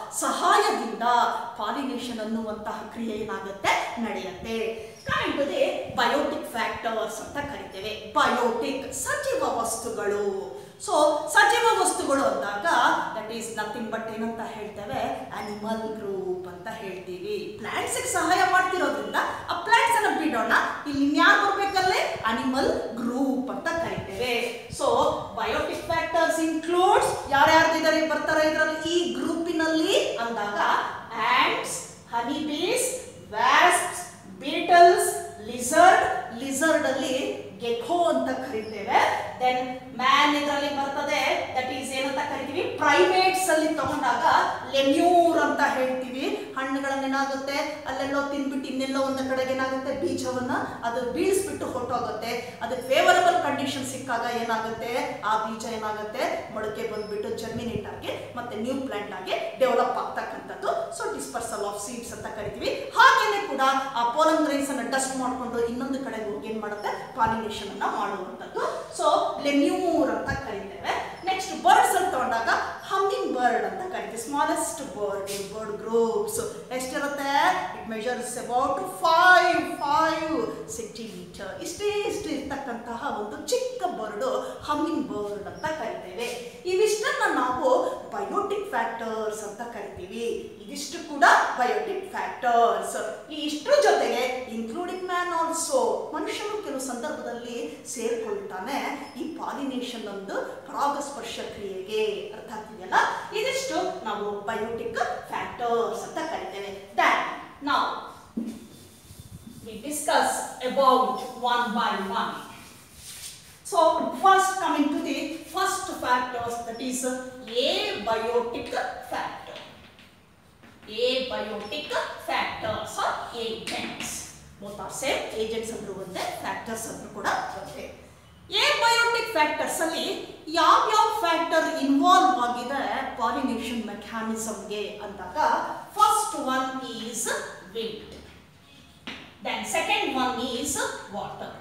ಸಹಾಯದಿಂದ pollination ಅನ್ನುವಂತಹ ಕ್ರಿಯೆ ಏನಾಗುತ್ತೆ, ನಡೆಯುತ್ತೆ. ಕಾಣ್ತದೆ ಬಯೋಟಿಕ್ ಫ್ಯಾಕ್ಟರ್ಸ್ ಅಂತ ಕರಿತೇವೆ. ಬಯೋಟಿಕ್ ಸಜೀವ ವಸ್ತುಗಳು. ಸೊ ಸಜೀವ ವಸ್ತುಗಳು ಅಂದಾಗ ದಟ್ ಈಸ್ ನಥಿಂಗ್ ಬಟ್ ಏನಂತ ಹೇಳ್ತೇವೆ, ಅನಿಮಲ್ ಗ್ರೂಪ್ ಅಂತ ಹೇಳ್ತೀವಿ. ಪ್ಲಾಂಟ್ಸ್ ಸಹಾಯ ಮಾಡ್ತಿರೋದ್ರಿಂದ ಆ ಪ್ಲಾಂಟ್ಸ್ ಅನ್ನ ಬಿಡೋಣ, ಇಲ್ಲಿ ಇನ್ಯಾರು ಬರ್ಬೇಕಲ್ಲೇ, ಅನಿಮಲ್ ಗ್ರೂಪ್ ಅಂತ ಕರಿತೇವೆ. ಸೊ ಬಯೋಟಿಕ್ ಫ್ಯಾಕ್ಟರ್ಸ್ ಇನ್ಕ್ಲೂಡ್ಸ್, ಯಾರ್ಯಾರ್ದಿದ್ದಾರೆ ಬರ್ತಾರೆ ಇದರಲ್ಲಿ ಈ ಗ್ರೂಪಿನಲ್ಲಿ ಅಂದಾಗ, ants, honey bees, wasps, beetles, lizard. Lizard ಅಲ್ಲಿ ಗೆಕೋ ಅಂತ ಕರಿತೇವೆ. ದೆನ್ ಮ್ಯಾನ್ ಇದರಲ್ಲಿ ಬರ್ತದೆ, ದಟ್ ಈಸ್ ಏನಂತ ಕರಿತೀವಿ, ಪ್ರೈಮೇಟ್ಸ್ ಅಲ್ಲಿ ತಗೊಂಡಾಗ ಲೆಮ್ಯೂರ್ ಅಂತ ಹೇಳ್ತೀವಿ. ಹಣ್ಣುಗಳನ್ನ ಏನಾಗುತ್ತೆ ಅಲ್ಲೆಲ್ಲೋ ತಿನ್ಬಿಟ್ಟು ಇನ್ನೆಲ್ಲೋ ಒಂದು ಕಡೆಗೆ ಏನಾಗುತ್ತೆ, ಬೀಜವನ್ನ ಅದು ಬೀಳಿಸ್ಬಿಟ್ಟು ಹೊಟ್ಟೋಗುತ್ತೆ. ಅದು ಫೇವರಬಲ್ ಕಂಡೀಷನ್ ಸಿಕ್ಕಾಗ ಏನಾಗುತ್ತೆ, ಆ ಬೀಜ ಏನಾಗುತ್ತೆ ಮೊಳಕೆ ಬಂದ್ಬಿಟ್ಟು ಜರ್ಮಿನೇಟ್ ಆಗಿ ಮತ್ತೆ ನ್ಯೂ ಪ್ಲಾಂಟ್ ಆಗಿ ಡೆವಲಪ್ ಆಗ್ತಕ್ಕಂಥದ್ದು. ಸೊ ಡಿಸ್ಪರ್ಸಲ್ ಆಫ್ ಸೀಡ್ಸ್ ಅಂತ ಕರಿತೀವಿ. ಹಾಗೇನೆ ಕೂಡ ಆ ಪೋಲನ್ ಗ್ರೈನ್ಸ್ ಅನ್ನ ಡಸ್ಟ್ ಮಾಡ್ಕೊಂಡು ಇನ್ನೊಂದು ಕಡೆಗೆ ಹೋಗಿ ಏನ್ ಮಾಡುತ್ತೆ, ಪಾಲಿನೇಷನ್ ಅನ್ನ ಮಾಡುವಂಥದ್ದು. ಸೊ ಲೆಮ್ಯೂರ್ ಅಂತ ಕರಿತೇವೆ. ನೆಕ್ಸ್ಟ್ ಬರ್ಡ್ಸ್ ಅಂತ ತಗೊಂಡಾಗ ಹಮ್ಮಿಂಗ್ ಬರ್ಡ್ ಅಂತ ಕರಿತೀವಿ. Smallest bird in bird groups ಎಷ್ಟಿರುತ್ತೆ, it measures about five five centimetre. ಇಷ್ಟೇ ಇಷ್ಟು ಇರ್ತಕ್ಕಂತಹ ಒಂದು ಚಿಕ್ಕ ಬರ್ಡ್ ಹಮ್ಮಿಂಗ್ ಬರ್ಡ್ ಅಂತ ಕರಿತೇವೆ. ಇವಿಷ್ಟನ್ನ ನಾವು ಬಯೋಟಿಕ್ ಫ್ಯಾಕ್ಟರ್ಸ್ ಅಂತ ಕರಿತೀವಿ. ಇದಿಷ್ಟು ಕೂಡ ಬಯೋಟಿಕ್ ಫ್ಯಾಕ್ಟರ್ಸ್. ಈ ಇಷ್ಟರ ಜೊತೆಗೆ ಇನ್ಕ್ಲೂಡಿಂಗ್ ಮ್ಯಾನ್ ಆಲ್ಸೋ, ಮನುಷ್ಯನು ಕೆಲವು ಸಂದರ್ಭದಲ್ಲಿ ಸೇರ್ಕೊಳ್ತಾನೆ ಈ ಪಾಲಿನೇಷನ್ ಒಂದು ಪರಾಗಸ್ಪರ್ಶ ಕ್ರಿಯೆಗೆ. ಅರ್ಥ ಆಗ್ತಿದೆಯಲ್ಲ? ಇದಿಷ್ಟು ನಾವು ಬಯೋಟಿಕ್ ಫ್ಯಾಕ್ಟರ್ಸ್ ಅಂತ ಕರಿತೇವೆ. ದಟ್ ನಾವು we discuss about one by one. So first coming to the first factors, that is abiotic factor. Abiotic factors or agents. Both are same. Agents andru onde, factors andru kuda onde. Abiotic factors ಅಲ್ಲಿ ಯಾವ ಯಾವ factor involve ಆಗಿದೆ pollination ಮೆಕ್ಯಾನಿಸಮ್ಗೆ ಅಂದಾಗ, first one is wind, then second one is water.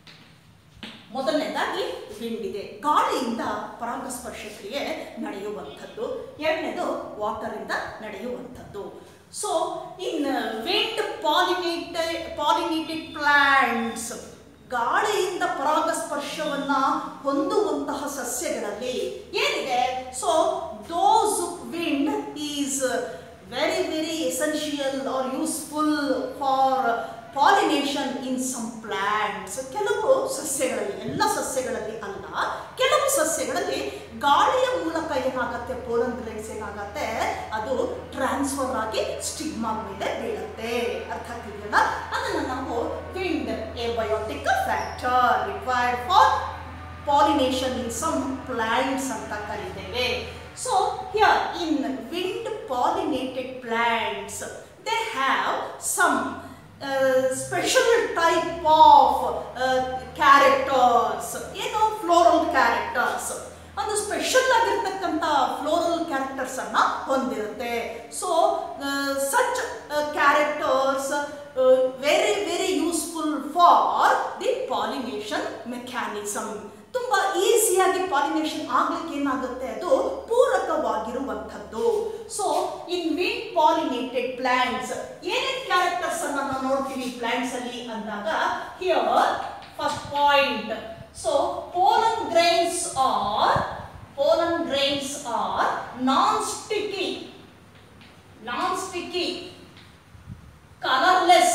ಮೊದಲನೇದಾಗಿ wind ಇದೆ, ಗಾಳಿಯಿಂದ ಪರಾಗಸ್ಪರ್ಶ ಕ್ರಿಯೆ ನಡೆಯುವಂಥದ್ದು. ಎರಡನೇದು ವಾಟರ್ ಇಂದ ನಡೆಯುವಂಥದ್ದು. So in wind pollinated pollinated plants, ಗಾಳಿಯಿಂದ ಪರಾಗಸ್ಪರ್ಶವನ್ನ ಹೊಂದುವಂತಹ ಸಸ್ಯಗಳಲ್ಲಿ ಏನಿದೆ, so those wind is very very essential or useful for pollination in some plants. ಕೆಲವು ಸಸ್ಯಗಳಲ್ಲಿ, ಎಲ್ಲ ಸಸ್ಯಗಳಲ್ಲಿ ಅಲ್ಲ, ಕೆಲವು ಸಸ್ಯಗಳಲ್ಲಿ ಗಾಳಿಯ ಮೂಲಕ ಏನಾಗುತ್ತೆ, ಪೋಲನ್ ಗ್ರೈನ್ಸ್ ಏನಾಗುತ್ತೆ, ಅದು ಟ್ರಾನ್ಸ್ಫರ್ ಆಗಿ ಸ್ಟಿಗ್ಮಾ ಮೇಲೆ ಬೀಳುತ್ತೆ. ಅರ್ಥ ಆಗ್ತಿದೆಯಲ್ಲ? ಅದನ್ನು ನಾವು wind abiotic factor required for pollination in some plants ಅಂತ ಕರೀತೇವೆ. So here in wind pollinated plants they have some special type of characters. ಏನು, ಫ್ಲೋರಲ್ ಕ್ಯಾರೆಕ್ಟರ್ಸ್. ಒಂದು ಸ್ಪೆಷಲ್ ಆಗಿರ್ತಕ್ಕಂಥ ಫ್ಲೋರಲ್ ಕ್ಯಾರೆಕ್ಟರ್ಸ್ ಅನ್ನ ಹೊಂದಿರುತ್ತೆ. So such characters very very useful for the pollination mechanism. ತುಂಬಾ ಈಸಿಯಾಗಿ pollination ಆಗ್ಲಿಕ್ಕೆ ಏನಾಗುತ್ತೆ, ಅದು ಪೂರಕವಾಗಿರುವಂಥದ್ದು. So in wind pollinated plants ಏನೇನ್ ಕ್ಯಾರೆಕ್ಟರ್ಸ್ ಅನ್ನ ನಾವು ನೋಡ್ತೀವಿ ಪ್ಲಾಂಟ್ಸ್ ಅಲ್ಲಿ ಅಂದಾಗ, here first point, so pollen grains are pollen grains are non-sticky, non-sticky, colorless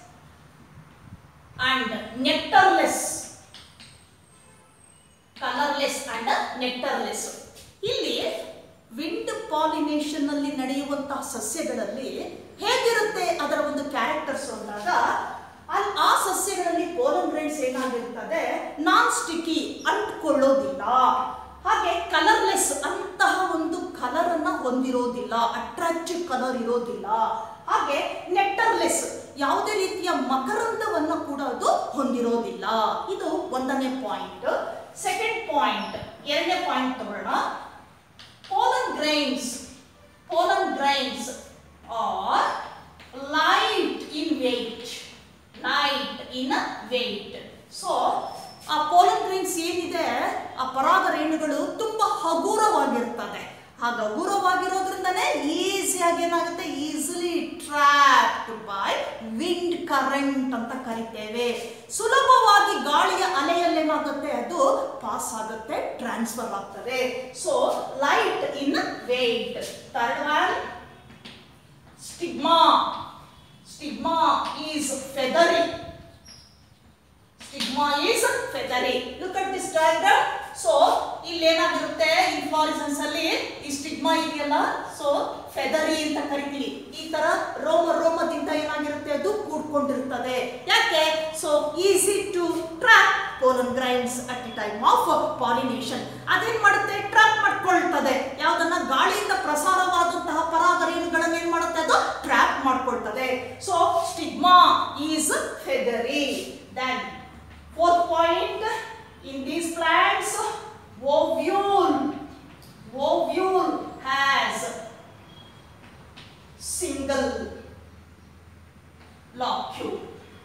and nectarless, colorless and nectarless. ಇಲ್ಲಿ ವಿಂಡ್ ಪಾಲಿನೇಷನ್ ನಲ್ಲಿ ನಡೆಯುವಂತಹ ಸಸ್ಯಗಳಲ್ಲಿ ಹೇಗಿರುತ್ತೆ ಅದರ ಒಂದು ಕ್ಯಾರೆಕ್ಟರ್ಸ್ ಅಂದಾಗ ಆ ಸಸ್ಯಗಳಲ್ಲಿ ಪೋಲನ್ ಗ್ರೈನ್ಸ್ ಏನಾಗಿರ್ತದೆ, ನಾನ್ ಸ್ಟಿಕ್ಕಿ, ಅಂಟ್ಕೊಳ್ಳೋದಿಲ್ಲ, ಹಾಗೆ ಕಲರ್ಲೆಸ್, ಅಂತಹ ಒಂದು ಕಲರ್ ಅನ್ನ ಹೊಂದಿರೋದಿಲ್ಲ, ಅಟ್ರಾಕ್ಟಿವ್ ಕಲರ್ ಇರೋದಿಲ್ಲ, ಹಾಗೆ ನೆಕ್ಟರ್ಲೆಸ್, ಯಾವುದೇ ರೀತಿಯ ಮಕರಂದವನ್ನು ಕೂಡ ಅದು ಹೊಂದಿರೋದಿಲ್ಲ. ಇದು ಒಂದನೇ ಪಾಯಿಂಟ್. ಸೆಕೆಂಡ್ ಪಾಯಿಂಟ್, ಎರಡನೇ ಪಾಯಿಂಟ್ ತಗೊಳ್ಳೋಣ. pollen grains, pollen grains are light in weight, light in weight. So ಆ ಪೋಲನ್ ಗ್ರೈನ್ಸ್ ಏನಿದೆ, ಆ ಪರಾಗ ರೇಣುಗಳು ತುಂಬಾ ಹಗುರವಾಗಿರ್ತದೆ. ಹಾಗೆ ಹಗುರವಾಗಿರೋದ್ರಿಂದನೇ ಈಸಿಯಾಗಿ ಏನಾಗುತ್ತೆ, easily trapped by wind current ಅಂತ ಕರಿತೇವೆ. ಸುಲಭವಾಗಿ ಗಾಳಿಯ ಅಲೆಯಲ್ಲಿ ಏನಾಗುತ್ತೆ, ಅದು ಪಾಸ್ ಆಗುತ್ತೆ, ಟ್ರಾನ್ಸ್ಫರ್ ಆಗ್ತದೆ. So light in weight. Third one, stigma. Stigma is feathery. Stigma is feathery. Look at this diagram. So ಇಲ್ಲಿ ಏನಾಗಿರುತ್ತೆ, ಇನ್ಫ್ಲಾರೆಸೆನ್ಸ್ ಅಲ್ಲಿ ಈ ಸ್ಟಿಗ್ಮಾ ಇದೆಯಲ್ಲ, ಸೊ ಫೆದರಿ ಅಂತ ಕರಿತೀವಿ. ಈ ತರ ರೋಮ ರೋಮದಿಂದ ಏನಾಗಿರುತ್ತೆ, ಅದು ಕೂಡ್ಕೊಂಡಿರ್ತದೆ. ಯಾಕೆ? So easy to trap pollen grains at the time of pollination. ಅದೇನ್ ಮಾಡುತ್ತೆ, ಟ್ರ್ಯಾಪ್ ಮಾಡ್ಕೊಳ್ತದೆ. ಯಾವ್ದನ್ನ, ಗಾಳಿಯಿಂದ ಪ್ರಸಾರವಾದಂತಹ ಪರಾಗರೇಣುಗಳನ್ನ ಏನ್ ಮಾಡುತ್ತೆ, ಅದು ಟ್ರ್ಯಾಪ್ ಮಾಡ್ಕೊಳ್ತದೆ. So stigma is feathery. Then fourth point, in these plants, ovule, ovule has single locule.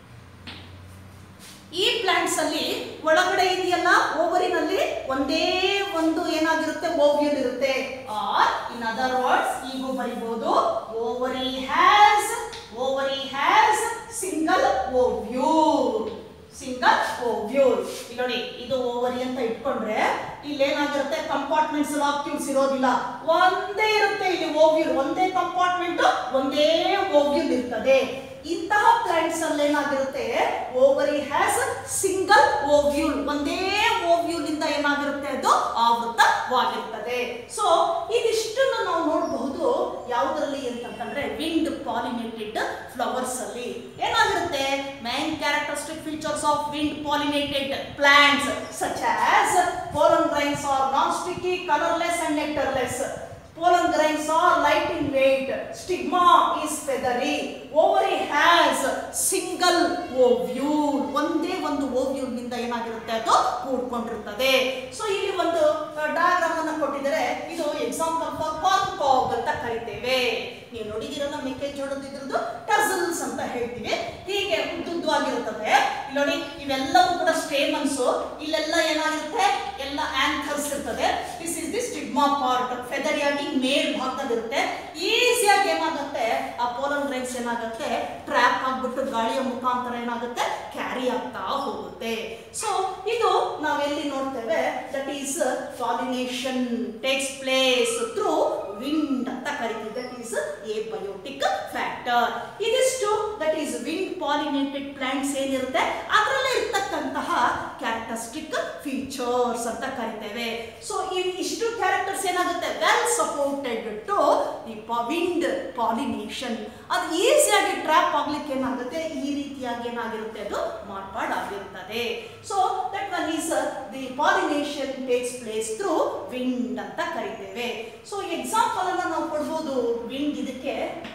ಈ ಪ್ಲಾಂಟ್ಸ್ ಅಲ್ಲಿ ಒಳಗಡೆ ಇದೆಯಲ್ಲ, ಓವರಿನಲ್ಲಿ ಒಂದೇ ಒಂದು ಏನಾಗಿರುತ್ತೆ, ಓವ್ಯೂಲ್ ಇರುತ್ತೆ. ಆರ್ ಇನ್ ಅದರ್ ವರ್ಡ್ಸ್ ಈಗೂ ಬರಿಬಹುದು, ovary has, ovary has single ovule, single ovule. ಈಗ ನೋಡಿ, ಇದು ಓವರಿ ಅಂತ ಇಟ್ಕೊಂಡ್ರೆ ಇಲ್ಲೇನಾಗಿರುತ್ತೆ, ಕಂಪಾರ್ಟ್ಮೆಂಟ್ಸ್ ಲಾಕ್ಯೂಲ್ಸ್ ಇರೋದಿಲ್ಲ, ಒಂದೇ ಇರುತ್ತೆ ಇಲ್ಲಿ ಓವ್ಯೂಲ್, ಒಂದೇ ಕಂಪಾರ್ಟ್ಮೆಂಟ್, ಒಂದೇ ಓವ್ಯೂಲ್ ಇರ್ತದೆ. ಇಂತಹ ಪ್ಲಾಂಟ್ಸ್ ಅಲ್ಲಿ ಏನಾಗಿರುತ್ತೆ, ಓವರಿ ಹ್ಯಾಸ್ ಸಿಂಗಲ್ ಓವ್ಯೂಲ್, ಒಂದೇ ಓವ್ಯೂಲ್ ಇಂದ ಏನಾಗಿರುತ್ತೆ, ಅದು ಆವೃತವಾಗಿರ್ತದೆ. ಸೊ ಇದಿಷ್ಟನ್ನು ನಾವು ನೋಡಬಹುದು ಯಾವುದರಲ್ಲಿ ಅಂತಂದ್ರೆ, ವಿಂಡ್ ಪಾಲಿನೇಟೆಡ್ ಫ್ಲವರ್ಸ್ ಅಲ್ಲಿ ಏನಾಗಿರುತ್ತೆ. Main characteristic features of wind pollinated plants such as pollen grains are non-sticky, colorless and nectarless. Pollen grains are light in weight. Stigma is feathery. Ovary has single ovule. ಒಂದೇ ಒಂದು ovule ನಿಂದ ಏನಾಗಿರುತ್ತೆ, ಅದು ಕೂಡ್ಕೊಂಡಿರುತ್ತದೆ. So ಇಲ್ಲಿ ಒಂದು diagram ಅನ್ನು ಕೊಟ್ಟಿದ್ದಾರೆ. ಇದು ಎಕ್ಸಾಂಪಲ್ ಫಾರ್ ಕಾರ್ನ್ ಕಾಬ್ ಅಂತ ಕರಿತೇವೆ. ನೀವು ನೋಡಿದಿರಲ್ಲ, ಮೆಕ್ಕೆಜೋಳದ ಇದ್ರದ್ದು ಟಸಲ್ಸ್ ಅಂತ ಹೇಳ್ತೀವಿ. ಹೀಗೆ ಉದ್ದುದ್ದವಾಗಿರುತ್ತದೆ. ಇಲ್ಲಿ ನೋಡಿ, ಇವೆಲ್ಲವೂ ಕೂಡ ಸ್ಟೇಮನ್ಸ್. ಇಲ್ಲೆಲ್ಲ ಏನಾಗಿರುತ್ತೆ, ಎಲ್ಲ ಆಂಥರ್ಸ್ ಇರ್ತದೆ. This is the stigma part. Feathery ಆಗಿ ಮೇಲ್ ಭಾಗದಲ್ಲಿರುತ್ತೆ. ಈಸಿಯಾಗಿ ಏನಾಗುತ್ತೆ, ಆ ಪೋಲನ್ ಗ್ರೈನ್ಸ್ ಏನಾಗುತ್ತೆ, ಟ್ರ್ಯಾಪ್ ಆಗ್ಬಿಟ್ಟು ಗಾಳಿಯ ಮುಖಾಂತರ ಏನಾಗುತ್ತೆ, ಕ್ಯಾರಿ ಆಗ್ತಾ ಹೋಗುತ್ತೆ. ಸೊ ಇದು ನಾವೆಲ್ಲಿ ನೋಡ್ತೇವೆ, that is pollination takes place through wind ಅಂತ ಕರಿತೀವಿ. That is abiotic factor. ಇದಿಷ್ಟು that is wind pollinated plants ಏನಿರುತ್ತೆ ಅದರಲ್ಲೇ ಇರ್ತಕ್ಕಂತಹ ಕ್ಯಾರೆಕ್ಟರಿಸ್ಟಿಕ್ ಫೀಚರ್ಸ್ ಅಂತ ಕರಿತೇವೆ. ಸೊ ಇಷ್ಟು ಕ್ಯಾರೆಕ್ಟರ್ಸ್ ಏನಾಗುತ್ತೆ, well supported to the wind pollination. ಅದು ಈಸಿಯಾಗಿ ಟ್ರ್ಯಾಪ್ ಆಗ್ಲಿಕ್ಕೆ ಏನಾಗುತ್ತೆ, ಈ ರೀತಿಯಾಗಿ ಏನಾಗಿರುತ್ತೆ, ಅದು ಮಾರ್ಪಾಡಾಗಿರ್ತದೆ. So that one is the pollination takes place through wind ಅಂತ ಕರಿತೇವೆ. ಸೊ ಎಕ್ಸಾಂಪಲ್ ಅನ್ನ ನಾವು ಕೊಡ್ಬೋದು ವಿಂಡ್ ಇದಕ್ಕೆ.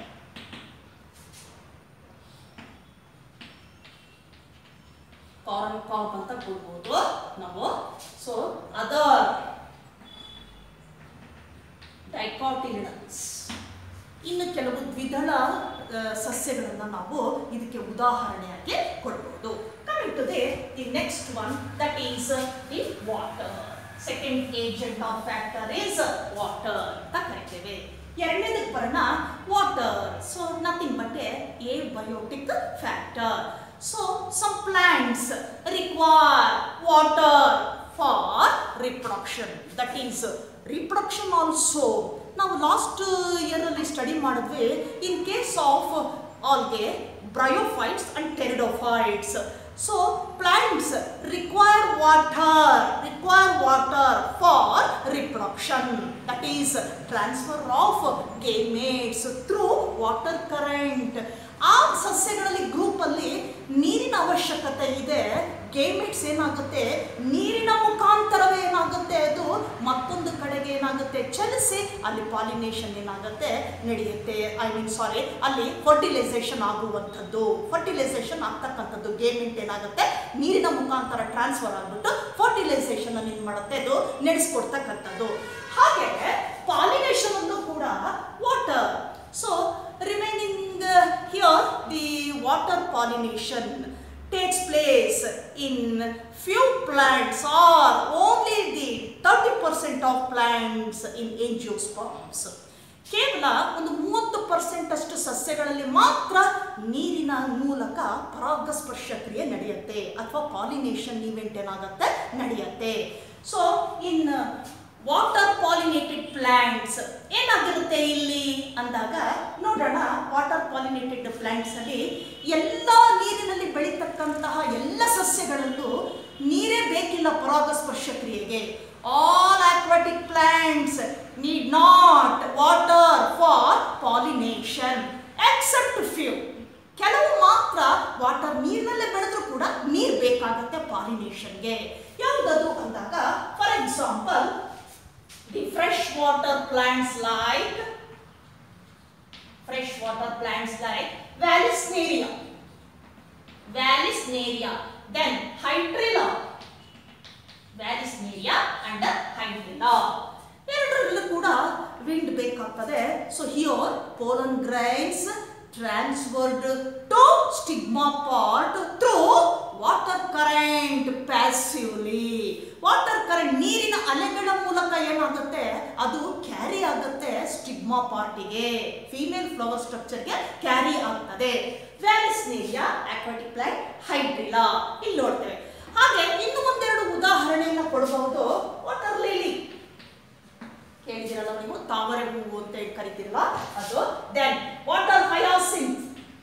ಕಾರ್ನ್ ಕಾಬ್ ಅಂತ ಕೊಡ್ಬೋದು ನಾವು. ಸೊ ಅದರ್ ಡೈಕಾಟಿಲಿಡನ್ಸ್, ಇನ್ನು ಕೆಲವು ದ್ವಿದಳ ಸಸ್ಯಗಳನ್ನು ನಾವು ಇದಕ್ಕೆ ಉದಾಹರಣೆಯಾಗಿ ಕೊಡ್ಬೋದು. Coming to the the next one, that is the water. Second agent of factor is water ಅಂತ ಕರಿತೇವೆ. ಎರಡನೇದಕ್ಕೆ ಬರೋಣ, water. So nothing but abiotic factor. So some plants require water for reproduction. That is reproduction also. ನಾವು last ಇಯರಲ್ಲಿ study ಮಾಡಿದ್ವಿ in case of algae, bryophytes and pteridophytes. So plants require water, require water for reproduction. That is transfer of gametes through water current. ಆ ಸಸ್ಯಗಳಲ್ಲಿ ಗ್ರೂಪಲ್ಲಿ ನೀರಿನ ಅವಶ್ಯಕತೆ ಇದೆ. ಗೇಮೆಟ್ಸ್ ಏನಾಗುತ್ತೆ, ನೀರಿನ ಮುಖಾಂತರವೇ ಏನಾಗುತ್ತೆ ಅದು ಮತ್ತೊಂದು ಕಡೆಗೆ ಏನಾಗುತ್ತೆ ಚಲಿಸಿ ಅಲ್ಲಿ ಪಾಲಿನೇಷನ್ ಏನಾಗುತ್ತೆ ನಡೆಯುತ್ತೆ. ಐ ಮೀನ್ ಸಾರಿ ಅಲ್ಲಿ ಫರ್ಟಿಲೈಸೇಷನ್ ಆಗುವಂಥದ್ದು, ಫರ್ಟಿಲೈಸೇಷನ್ ಆಗ್ತಕ್ಕಂಥದ್ದು ಗೇಮೆಂಟ್ ಏನಾಗುತ್ತೆ ನೀರಿನ ಮುಖಾಂತರ ಟ್ರಾನ್ಸ್ಫರ್ ಆಗಿಬಿಟ್ಟು ಫರ್ಟಿಲೈಸೇಷನ್ ಅನ್ನು ಏನು ಮಾಡುತ್ತೆ ಅದು ನಡೆಸ್ಕೊಡ್ತಕ್ಕಂಥದ್ದು. ಹಾಗೆ ಪಾಲಿನೇಷನ್ ಅನ್ನು ಕೂಡ water. So remaining here the water pollination takes place in few plants or only the thirty percent of plants in angiosperms. ಕೇವಲ ಒಂದು ಮೂವತ್ತು ಪರ್ಸೆಂಟ್ ಅಷ್ಟು ಸಸ್ಯಗಳಲ್ಲಿ ಮಾತ್ರ ನೀರಿನ ಮೂಲಕ ಪರಾಗಸ್ಪರ್ಶ ಕ್ರಿಯೆ ನಡೆಯುತ್ತೆ ಅಥವಾ ಪಾಲಿನೇಷನ್ ಇವೆಂಟ್ ಏನಾಗುತ್ತೆ ನಡೆಯುತ್ತೆ. So in water pollinated plants ಏನಾಗಿರುತ್ತೆ ಇಲ್ಲಿ ಅಂದಾಗ ನೋಡೋಣ. ವಾಟರ್ ಪಾಲಿನೇಟೆಡ್ ಪ್ಲಾಂಟ್ಸ್ ಅಲ್ಲಿ ಎಲ್ಲ ನೀರಿನಲ್ಲಿ ಬೆಳೀತಕ್ಕಂತಹ ಎಲ್ಲ ಸಸ್ಯಗಳಲ್ಲೂ ನೀರೇ ಬೇಕಿಲ್ಲ ಪರಾಗಸ್ಪರ್ಶ ಕ್ರಿಯೆಗೆ. All aquatic plants need not water for pollination except few. ಕೆಲವು ಮಾತ್ರ ವಾಟರ್ ನೀರಿನಲ್ಲೇ ಬೆಳೆದ್ರೂ ಕೂಡ ನೀರು ಬೇಕಾಗುತ್ತೆ ಪಾಲಿನೇಷನ್ಗೆ. ಯಾವುದದು ಅಂದಾಗ for example the freshwater plants like freshwater plants like Vallisneria, Vallisneria, then Hydrilla, Vallisneria and Hydrilla. ಎರಡರಲ್ಲೂ ಕೂಡ wind ಬೇಕಾಗ್ತದೆ. So here pollen grains transferred to stigma part through water current passively. Water current ನೀರಿನ ಅಲೆಗಳ ಮೂಲಕ ಏನಾಗುತ್ತೆ ಅದು carry ಆಗುತ್ತೆ stigma ಪಾರ್ಟಿಗೆ, ಫೀಮೇಲ್ ಫ್ಲವರ್ ಸ್ಟ್ರಕ್ಚರ್ಗೆ ಕ್ಯಾರಿ ಆಗ್ತದೆ. ವ್ಯಾಲಿಸ್ನೇರಿಯಾ ಆಕ್ವಾಟಿಕ್ ಪ್ಲಾಂಟ್, ಹೈಡ್ರಿಲ್ಲಾ ಇಲ್ಲಿ ನೋಡ್ತೇವೆ. ಹಾಗೆ ಇನ್ನು ಒಂದೆರಡು ಉದಾಹರಣೆಯನ್ನು ಕೊಡಬಹುದು. ವಾಟರ್ ಲಿಲಿ ಕೇಳಿದಿರಲ್ಲ ನೀವು, ತಾವರೆ ಹೂವು ಅಂತ ಕರಿತಿರಲ್ಲ ಅದು. Then water hyacinth,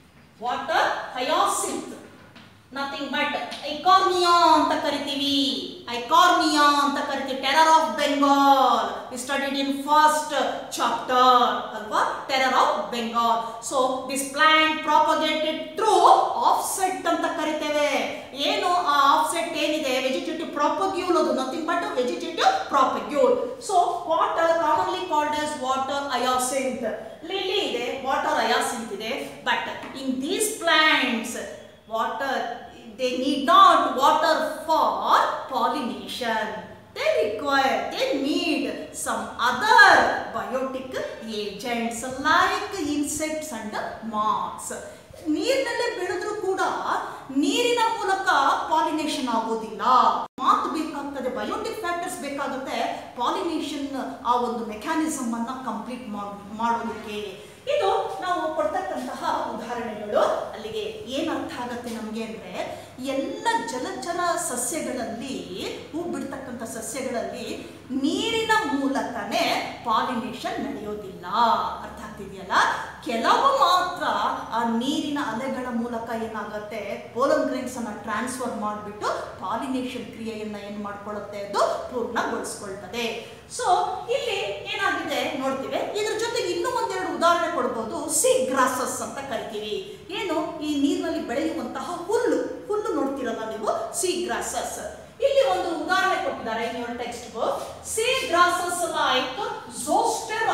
water hyacinth nothing but Eichhornia ಅಂತ ಕರಿತೀವಿ, ಐಕಾರ್ನಿಯಾ ಅಂತ ಕರಿತೀವಿ. Terror of Bengal studied in first chapter ಅಲ್ವಾ, terror of Bengal. So this plant propagated through offset ಅಂತ ಕರಿತೇವೆ. ಏನು ಆ ಆಫ್ಸೆಟ್ ಏನಿದೆ ವೆಜಿಟೇಟಿವ್ ಪ್ರಾಪಗ್ಯೂಲ್, ಅದು nothing but vegetative propagule. So water commonly called as water hyacinth. Lily ಇದೆ, ವಾಟರ್ ಹಯಾಸಿಂತ್ ಇದೆ. But in these plants water, they need not water for pollination. They require, they need some other biotic agents like insects and moths. ನೀರಿನಲ್ಲೇ ಬೆಳೆದ್ರೂ ಕೂಡ ನೀರಿನ ಮೂಲಕ pollination ಆಗೋದಿಲ್ಲ. ಮಾತ್ ಬೇಕಾಗ್ತದೆ, ಬಯೋಟಿಕ್ ಫ್ಯಾಕ್ಟರ್ಸ್ ಬೇಕಾಗುತ್ತೆ ಪಾಲಿನೇಷನ್ ಆ ಒಂದು ಮೆಕ್ಯಾನಿಸಮ್ ಅನ್ನ ಕಂಪ್ಲೀಟ್ ಮಾಡೋದಕ್ಕೆ. ಇದು ನಾವು ಕೊಡ್ತಕ್ಕಂತಹ ಉದಾಹರಣೆಗಳು. ಅಲ್ಲಿಗೆ ಏನರ್ಥ ಆಗುತ್ತೆ ನಮಗೆ ಅಂದರೆ, ಎಲ್ಲ ಜಲಚರ ಸಸ್ಯಗಳಲ್ಲಿ, ಹೂ ಬಿಡ್ತಕ್ಕಂಥ ಸಸ್ಯಗಳಲ್ಲಿ ನೀರಿನ ಮೂಲಕನೇ ಪಾಲಿನೇಷನ್ ನಡೆಯೋದಿಲ್ಲ. ಅರ್ಥ ಆಗ್ತಿದೆಯಲ್ಲ? ಕೆಲವು ಮಾತ್ರ ಆ ನೀರಿನ ಅಲೆಗಳ ಮೂಲಕ ಏನಾಗುತ್ತೆ ಪೋಲನ್ ಗ್ರೈನ್ಸ್ ಅನ್ನ ಟ್ರಾನ್ಸ್ಫರ್ ಮಾಡಿಬಿಟ್ಟು ಪಾಲಿನೇಷನ್ ಕ್ರಿಯೆಯನ್ನ ಏನು ಮಾಡ್ಕೊಳ್ಳುತ್ತೆ ಅದು ಪೂರ್ಣಗೊಳಿಸ್ಕೊಳ್ತದೆ. ಸೊ ಇಲ್ಲಿ ಏನಾಗಿದೆ ನೋಡ್ತೀವಿ. ಇದ್ರ ಜೊತೆಗೆ ಇನ್ನೂ ಒಂದೆರಡು ಉದಾಹರಣೆ ಕೊಡ್ಬೋದು. ಸೀ ಗ್ರಾಸಸ್ ಅಂತ ಕರಿತೀವಿ. ಏನು ಈ ನೀರಿನಲ್ಲಿ ಬೆಳೆಯುವಂತಹ ಹುಲ್ಲು, ಹುಲ್ಲು ನೋಡ್ತೀರಲ್ಲ ನೀವು, ಸೀ ಗ್ರಾಸಸ್. ಇಲ್ಲಿ ಒಂದು ಉದಾಹರಣೆ ಕೊಟ್ಟಿದ್ದಾರೆ in your textbook. Sea grasses like Zostera,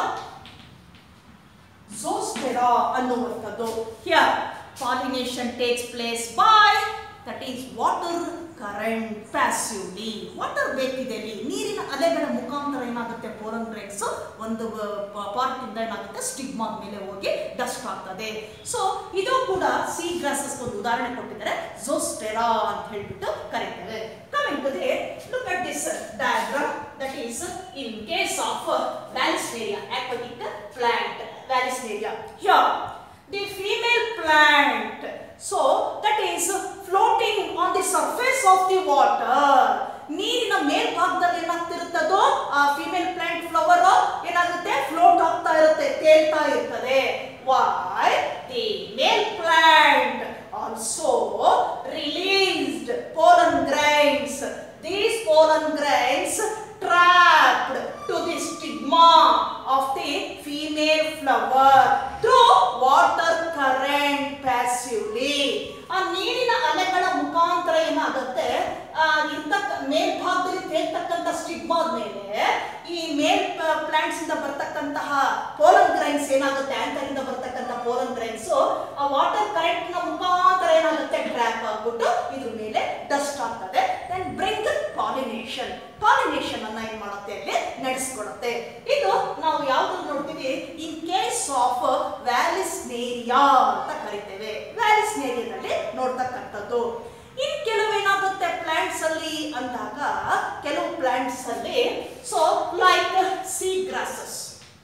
Zostera ಅನ್ನುವಂಥದ್ದು. Here pollination takes place by that is water current passively. Water ಬೇಕಿದೆ ಇಲ್ಲಿ, ನೀರಿನ ಅಲೆಗಳ ಮುಖಾಂತರ ಏನಾಗುತ್ತೆ ಪೋಲನ್ ಗ್ರೈನ್ಸ್ ಒಂದು ಪಾರ್ಟ್ ಇಂದ ಏನಾಗುತ್ತೆ ಸ್ಟಿಗ್ಮಾ ಮೇಲೆ ಹೋಗಿ ಡಸ್ಟ್ ಆಗ್ತದೆ. ಸೊ ಇದು ಕೂಡ ಸೀ ಗ್ರಾಸಸ್ ಒಂದು ಉದಾಹರಣೆ ಕೊಟ್ಟಿದ್ದಾರೆ, ಝೋಸ್ಟೆರಾ ಅಂತ ಹೇಳ್ಬಿಟ್ಟು ಕರೀತೇವೆ. Coming to the look at this diagram, that is in case of Vallisneria aquatic plant, Vallisneria. Here the female plant, so that is floating on the surface of the water. ನೀರಿನ ಮೇಲ್ಭಾಗದಲ್ಲಿ ಏನಾಗ್ತಿರುತ್ತದೋ ಆ female plant flower ಏನಾಗುತ್ತೆ ಫ್ಲೋಟ್ ಆಗ್ತಾ ಇರುತ್ತೆ, ತೇಲ್ತಾ ಇರ್ತದೆ. Why the male plant also released pollen grains. These pollen grains trapped to the stigma of the female flower through water current passively. ಆ ನೀರಿನ ಅಲೆಗಳ ಮುಖಾಂತರ ಏನಾಗುತ್ತೆ, ಇರ್ತಕ್ಕ ಮೇಲ್ಭಾಗದಲ್ಲಿ ತೇಲ್ತಕ್ಕಂಥ ಸ್ಟಿಗ್ಮಾದ ಮೇಲೆ ಈ ಮೇಲ್ ಪ್ಲಾಂಟ್ಸ್ ಇಂದ ಬರ್ತಕ್ಕಂತಹ ಪೋಲನ್ ಗ್ರೈನ್ಸ್ ಏನಾಗುತ್ತೆ, ಆಂಕರ್ ಇಂದ ಬರ್ತಕ್ಕಂಥ ಪೋಲನ್ ಗ್ರೈನ್ಸ್ ಆ ವಾಟರ್ ಕರೆಂಟ್ ನ ಮುಖಾಂತರ ಏನಾಗುತ್ತೆ ಟ್ರ್ಯಾಪ್ ಆಗ್ಬಿಟ್ಟು ಇದ್ರ ಮೇಲೆ ಡಸ್ಟ್ ಆಗ್ತದೆ. ದೆನ್ ಬ್ರಿಂಗ್ ಪಾಲಿನೇಷನ್, ಪಾಲಿನೇಷನ್ ಅನ್ನ ಏನ್ ಮಾಡುತ್ತೆ ಅಲ್ಲಿ ನಡೆಸ್ಕೊಡುತ್ತೆ. ಇದು ನಾವು ಯಾವ್ದ್ರಲ್ಲಿ ನೋಡ್ತೀವಿ, ಇನ್ ಕೇಸ್ ಆಫ್ ವ್ಯಾಲಿಸ್ನೇರಿಯಾ ಅಂತ ಕರಿತೇವೆ. ವ್ಯಾಲಿಸ್ನೇರಿಯಾದಲ್ಲಿ ನೋಡ್ತಕ್ಕಂಥದ್ದು. ಇನ್ ಕೆಲವು ಏನಾಗುತ್ತೆ ಪ್ಲಾಂಟ್ಸ್ ಅಲ್ಲಿ ಅಂದಾಗ, ಕೆಲವು ಪ್ಲಾಂಟ್ಸ್ ಅಲ್ಲಿ so like sea grasses,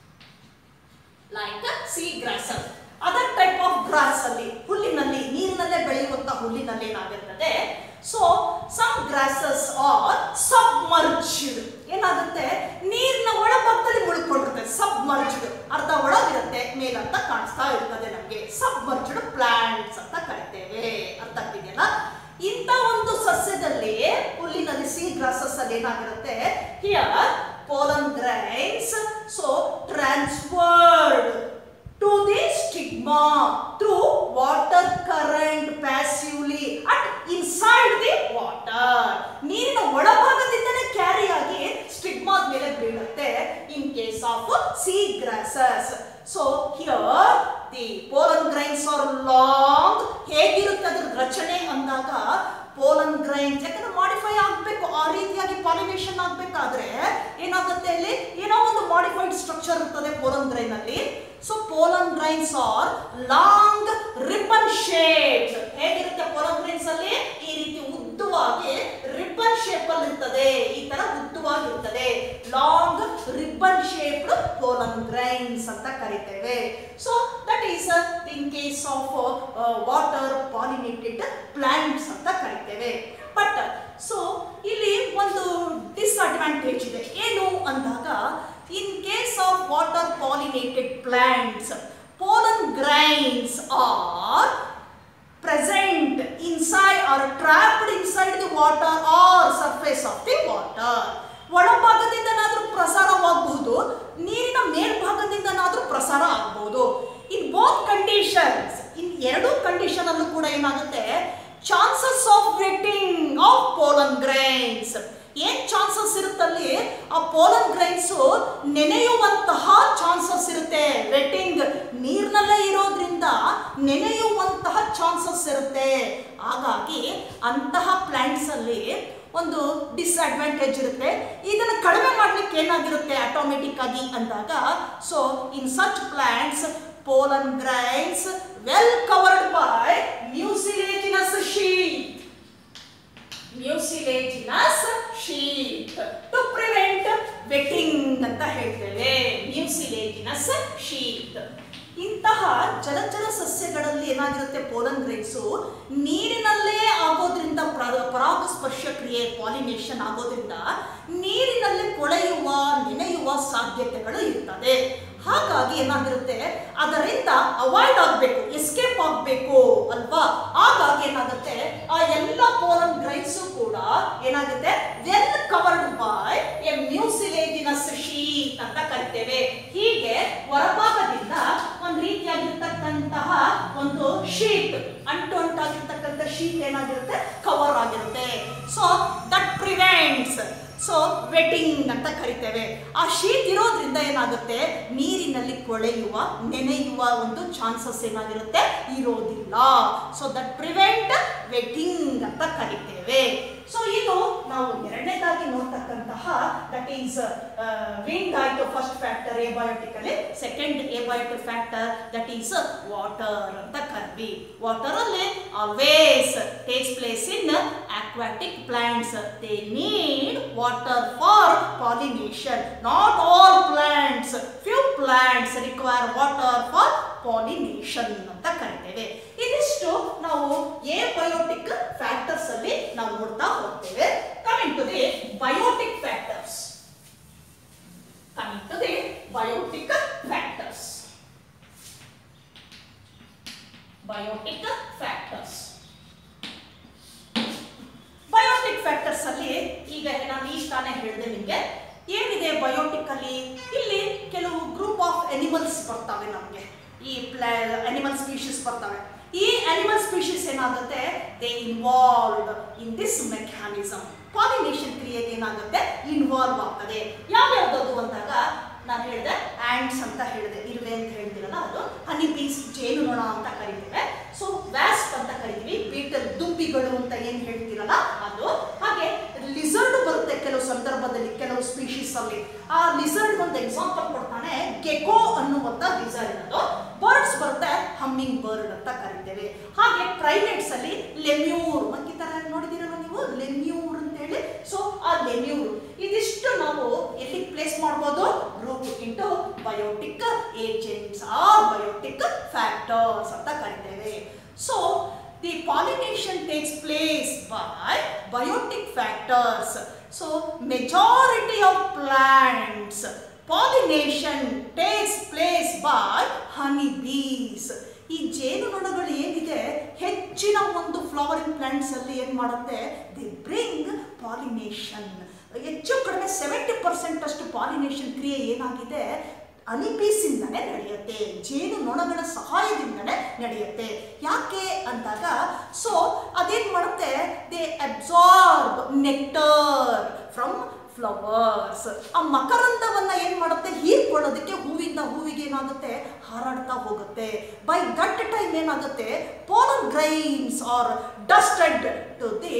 like sea grasses other type of grass ಅಲ್ಲಿ, ಹುಲ್ಲಿನಲ್ಲಿ ನೀರಿನಲ್ಲೇ ಬೆಳೆಯುವಂತಹ ಹುಲ್ಲಿನಲ್ಲಿ ಏನಾಗಿರ್ತದೆ, so some grasses are submerged. ಏನಾಗುತ್ತೆ, ನೀರಿನ ಒಳಭಾಗದಲ್ಲಿ ಮುಳುಕೊಂಡಿರುತ್ತೆ, ಸಬ್ಮರ್ಜ್ಡ್, ಅರ್ಧ ಒಳಗಿರುತ್ತೆ ಮೇಲಂತ ಕಾಣಿಸ್ತಾ ಇರ್ತದೆ ನಮಗೆ. ಸಬ್ಮರ್ಜ್ಡ್ ಪ್ಲಾಂಟ್ಸ್ ಅಂತ ಕರಿತೇವೆ. ಅರ್ಥ ಆಗ್ತಿದೆಯಲ್ಲ? ಇಂಥ ಒಂದು ಸಸ್ಯದಲ್ಲಿ, ಹುಲ್ಲಿನಲ್ಲಿ ಸೀ ಗ್ರಾಸಸ್ ಅಲ್ಲಿ ಏನಾಗಿರುತ್ತೆ, here pollen grains so transferred to the stigma through water current passively at inside the water. ನೀರಿನ ಒಳಭಾಗದಿಂದಲೇ ಕ್ಯಾರಿ ಆಗಿ ಸ್ಟಿಗ್ಮಾದ ಮೇಲೆ ಬೀಳುತ್ತೆ in case of sea grasses. So here the pollen grains are long. ಹೇಗಿರುತ್ತೆ ಅದರ ರಚನೆ ಅಂದಾಗ, ಪೋಲನ್ ಗ್ರೈನ್ಸ್ ಯಾಕಂದ್ರೆ ಮಾಡಿಫೈ ಆಗಬೇಕು, ಆ ರೀತಿಯಾಗಿ ಪಾಲಿನೇಷನ್ ಆಗಬೇಕಾದ್ರೆ ಏನಾಗುತ್ತೆ, ಅಲ್ಲಿ ಏನೋ ಒಂದು ಮಾಡಿಫೈಡ್ ಸ್ಟ್ರಕ್ಚರ್ ಇರ್ತದೆ ಪೋಲನ್ ಗ್ರೈನ್ ಅಲ್ಲಿ. So pollen grains are long ribbon shape. ಹೇಗಿರುತ್ತೆ ಪೋಲನ್ ಗ್ರೈನ್ಸ್ ಅಲ್ಲಿ, ಈ ರೀತಿ ಉದ್ದವಾಗಿ ರಿಬ್ಬನ್ ಶೇಪ್ ಅಲ್ಲಿ ಇರ್ತದೆ, ಈ ತರ ಉದ್ದವಾಗಿರ್ತದೆ. Long ribbon shaped pollen grains ಅಂತ ಕರಿತೇವೆ. So that is in case of water pollinated plants ಅಂತ ಕರಿತೇವೆ. ಬಟ್ ಸೊ ಇಲ್ಲಿ ಒಂದು ಡಿಸ್ಅಡ್ವಾಂಟೇಜ್ ಇದೆ. ಏನು ಅಂದಾಗ, in case of water pollinated plants, pollen grains are present inside or trapped inside the water or surface of the water. ಒಳಭಾಗದಿಂದನಾದ್ರೂ ಪ್ರಸಾರವಾಗಬಹುದು, ನೀರಿನ ಮೇಲ್ಭಾಗದಿಂದನಾದ್ರೂ ಪ್ರಸಾರ ಆಗಬಹುದು. ಇನ್ ಬೋತ್ ಕಂಡೀಷನ್ಸ್, ಇನ್ ಎರಡೂ ಕಂಡೀಷನ್ ಅಲ್ಲೂ ಕೂಡ ಏನಾಗುತ್ತೆ, chances of wetting of pollen grains. ಏನ್ ಚಾನ್ಸಸ್ ಇರುತ್ತಲ್ಲಿ, ಆ ಪೋಲನ್ ಗ್ರೈನ್ಸ್ ನೆನೆಯುವಂತಹ ಚಾನ್ಸಸ್ ಇರುತ್ತೆ. ವೆಟ್ಟಿಂಗ್, ನೀರಿನಲ್ಲೇ ಇರೋದ್ರಿಂದ ನೆನೆಯುವಂತಹ ಚಾನ್ಸಸ್ ಇರುತ್ತೆ. ಹಾಗಾಗಿ ಅಂತಹ ಪ್ಲಾಂಟ್ಸ್ ಅಲ್ಲಿ ಒಂದು ಡಿಸ್ಅಡ್ವಾಂಟೇಜ್ ಇರುತ್ತೆ. ಇದನ್ನು ಕಡಿಮೆ ಮಾಡ್ಲಿಕ್ಕೆ ಏನಾಗಿರುತ್ತೆ ಆಟೋಮೆಟಿಕ್ ಆಗಿ ಅಂದಾಗ, so in such plants pollen grains well covered by mucilaginous sheath, mucilaginous sheath to prevent wetting ಅಂತ ಹೇಳ್ತೇವೆ. mucilaginous sheath. ಇಂತಹ ಜಲಚರ ಸಸ್ಯಗಳಲ್ಲಿ ಏನಾಗಿರುತ್ತೆ, ಪೋಲನ್ ಗ್ರೈನ್ಸ್ ನೀರಿನಲ್ಲೇ ಆಗೋದ್ರಿಂದ, ಪರಾಗಸ್ಪರ್ಶ ಕ್ರಿಯೆ ಪಾಲಿನೇಷನ್ ಆಗೋದ್ರಿಂದ ನೀರಿನಲ್ಲಿ ಕೊಳೆಯುವ ನೆನೆಯುವ ಸಾಧ್ಯತೆಗಳು ಇರ್ತದೆ. ಹಾಗಾಗಿ ಏನಾಗಿರುತ್ತೆ, ಅದರಿಂದ ಅವಾಯ್ಡ್ ಆಗಬೇಕು, ಎಸ್ಕೇಪ್ ಆಗಬೇಕು ಅಲ್ವಾ. ಹಾಗಾಗಿ ಏನಾಗುತ್ತೆ, ಆ ಎಲ್ಲ ಪೋಲನ್ ಗ್ರೈನ್ಸ್ ಕೂಡ ಏನಾಗುತ್ತೆ, well covered by a mucilaginous sheet ಅಂತ ಕರಿತೇವೆ. ಹೀಗೆ ಹೊರಭಾಗದಿಂದ ಒಂದು ರೀತಿಯಾಗಿರ್ತಕ್ಕಂತಹ ಒಂದು ಶೀಟ್, ಅಂಟು ಅಂಟಾಗಿರ್ತಕ್ಕಂಥ ಶೀಟ್ ಏನಾಗಿರುತ್ತೆ, ಕವರ್ ಆಗಿರುತ್ತೆ. So that prevents, so wetting ಅಂತ ಕರಿತೇವೆ. ಆ ಶೀಟ್ ಇರೋದ್ರಿಂದ ಏನಾಗುತ್ತೆ, ನೀರಿನಲ್ಲಿ ಕೊಳೆಯುವ ನೆನೆಯುವ ಒಂದು ಚಾನ್ಸಸ್ ಏನಾಗಿರುತ್ತೆ, ಇರೋದಿಲ್ಲ. ಸೊ ದಟ್ ಪ್ರಿವೆಂಟ್ ವೆಟ್ಟಿಂಗ್ ಅಂತ ಕರಿತೇವೆ. ಸೊ ಇದು ನಾವು ಎರಡನೇದಾಗಿ ನೋಡ್ತಕ್ಕಂತಹ ದಟ್ ಈಸ್ ವಿಂಡ್ ಆಯ್ತು first factor abiotically. Second abiotic factor that is water ಅಂತ ಕರ್ವಿ. ವಾಟರ್ ಅಲ್ಲಿ always takes place in aquatic plants. They need water for pollination. Not all plants, few plants require water for pollination ಅಂತ ಕರಿತೇವೆ. ಇದಿಷ್ಟು ಇದಿಷ್ಟು ನಾವು A biotic factors ಅಲ್ಲಿ ನಾವು ನೋಡ್ತಾ ಹೋಗ್ತೇವೆ. Coming to the biotic factors coming to the biotic factors biotic factors biotic factors ಅಲ್ಲಿ ಈಗ ನಾನು ಈ ತಾನೇ ಹೇಳಿದೆ ನಿಮಗೆ ಏನಿದೆ ಬಯೋಟಿಕ್ ಅಲ್ಲಿ. ಇಲ್ಲಿ ಕೆಲವು ಗ್ರೂಪ್ ಆಫ್ ಅನಿಮಲ್ಸ್ ಬರ್ತವೆ, ನಮಗೆ ಈ ಪ್ಲಾ ಅನಿಮಲ್ ಸ್ಪೀಶೀಸ್ ಬರ್ತವೆ. ಈ ಅನಿಮಲ್ ಸ್ಪೀಶೀಸ್ ಏನಾಗುತ್ತೆ, they involve in this mechanism. Pollination ಕ್ರಿಯೆಗೆ ಏನಾಗುತ್ತೆ, ಇನ್ವಾಲ್ವ್ ಆಗ್ತದೆ. ಯಾವ್ಯಾವ್ದು ಅಂದಾಗ ನಾನು ಹೇಳಿದೆ ಆಂಟ್ಸ್ ಅಂತ ಹೇಳಿದೆ, ಇರುವೆ ಅಂತ ಹೇಳ್ತೀರಲ್ಲ ಅದು, ಹನಿ ಬೀಸ್ ಜೇನುನೊಣ ಅಂತ ಕರಿತೇವೆ. ಸೊ ವ್ಯಾಸ್ಪ್ ಅಂತ ಕರಿತೀವಿ, ಬೀಟಲ್ ದುಂಬಿಗಳು ಅಂತ ಏನ್ ಹೇಳ್ತೀರಲ್ಲ ಅದು. ಹಾಗೆ ಲಿಸರ್ಡ್ ಬರುತ್ತೆ ಕೆಲವು ಸಂದರ್ಭದಲ್ಲಿ ಕೆಲವು ಸ್ಪೀಶೀಸ್ ಅಲ್ಲಿ. ಆ ಲಿಸರ್ಡ್ ಒಂದು ಎಕ್ಸಾಂಪಲ್ ಕೊಡ್ತಾನೆ, ಗೆಕೋ ಅನ್ನುವಂತ ಲಿಸರ್ಡ್ ಅದು. ಬರ್ಡ್ಸ್ ಬರುತ್ತೆ, ಹಮ್ಮಿಂಗ್ ಬರ್ಡ್ ಅಂತ ಕರಿತೇವೆ. ಹಾಗೆ ಪ್ರೈಮೇಟ್ಸ್ ಅಲ್ಲಿ ಲೆಮ್ಯೂರ್, ಮಂಕಿ ತರ ನೋಡಿದಿರಲ್ಲ ನೀವು, ಲೆಮ್ಯೂರ್ ಅಂತ ಹೇಳಿ. ಸೊ ಆ ಲೆಮ್ಯೂರ್ ಇದಿಷ್ಟು ನಾವು ಎಲ್ಲಿ ಪ್ಲೇಸ್ ಮಾಡ್ಬೋದು, group into biotic agents or biotic factors ಅಂತ ಕರಿತೇವೆ. So the pollination takes place by biotic factors. So majority of plants pollination takes place by honey bees. ಈ ಜೇನುನೊಣಗಳು ಏನಿದೆ ಹೆಚ್ಚಿನ ಒಂದು ಫ್ಲವರಿಂಗ್ ಪ್ಲಾಂಟ್ಸ್ ಅಲ್ಲಿ ಏನ್ ಮಾಡುತ್ತೆ, ದೇ ಬ್ರಿಂಗ್ ಪಾಲಿನೇಷನ್. ಹೆಚ್ಚು ಕಡಿಮೆ ಸೆವೆಂಟಿ ಪರ್ಸೆಂಟ್ ಅಷ್ಟು ಪಾಲಿನೇಷನ್ ಕ್ರಿಯೆ ಏನಾಗಿದೆ ಹನಿಬೀಸಿಂದನೇ ನಡೆಯುತ್ತೆ, ಜೇನು ನೊಣಗಳ ಸಹಾಯದಿಂದನೇ ನಡೆಯುತ್ತೆ. ಯಾಕೆ ಅಂದಾಗ, ಸೊ ಅದೇನ್ ಮಾಡುತ್ತೆ, they absorb nectar from flowers. ಆ ಮಕರಂದವನ್ನ ಏನ್ ಮಾಡುತ್ತೆ, ಹೀರ್ಕೊಳ್ಳೋದಕ್ಕೆ ಹೂವಿಂದ ಹೂವಿಗೆ ಏನಾಗುತ್ತೆ, ಹಾರಾಡ್ತಾ ಹೋಗುತ್ತೆ. ಬೈ ದಟ್ ಟೈಮ್ ಏನಾಗುತ್ತೆ, pollen grains are dusted to the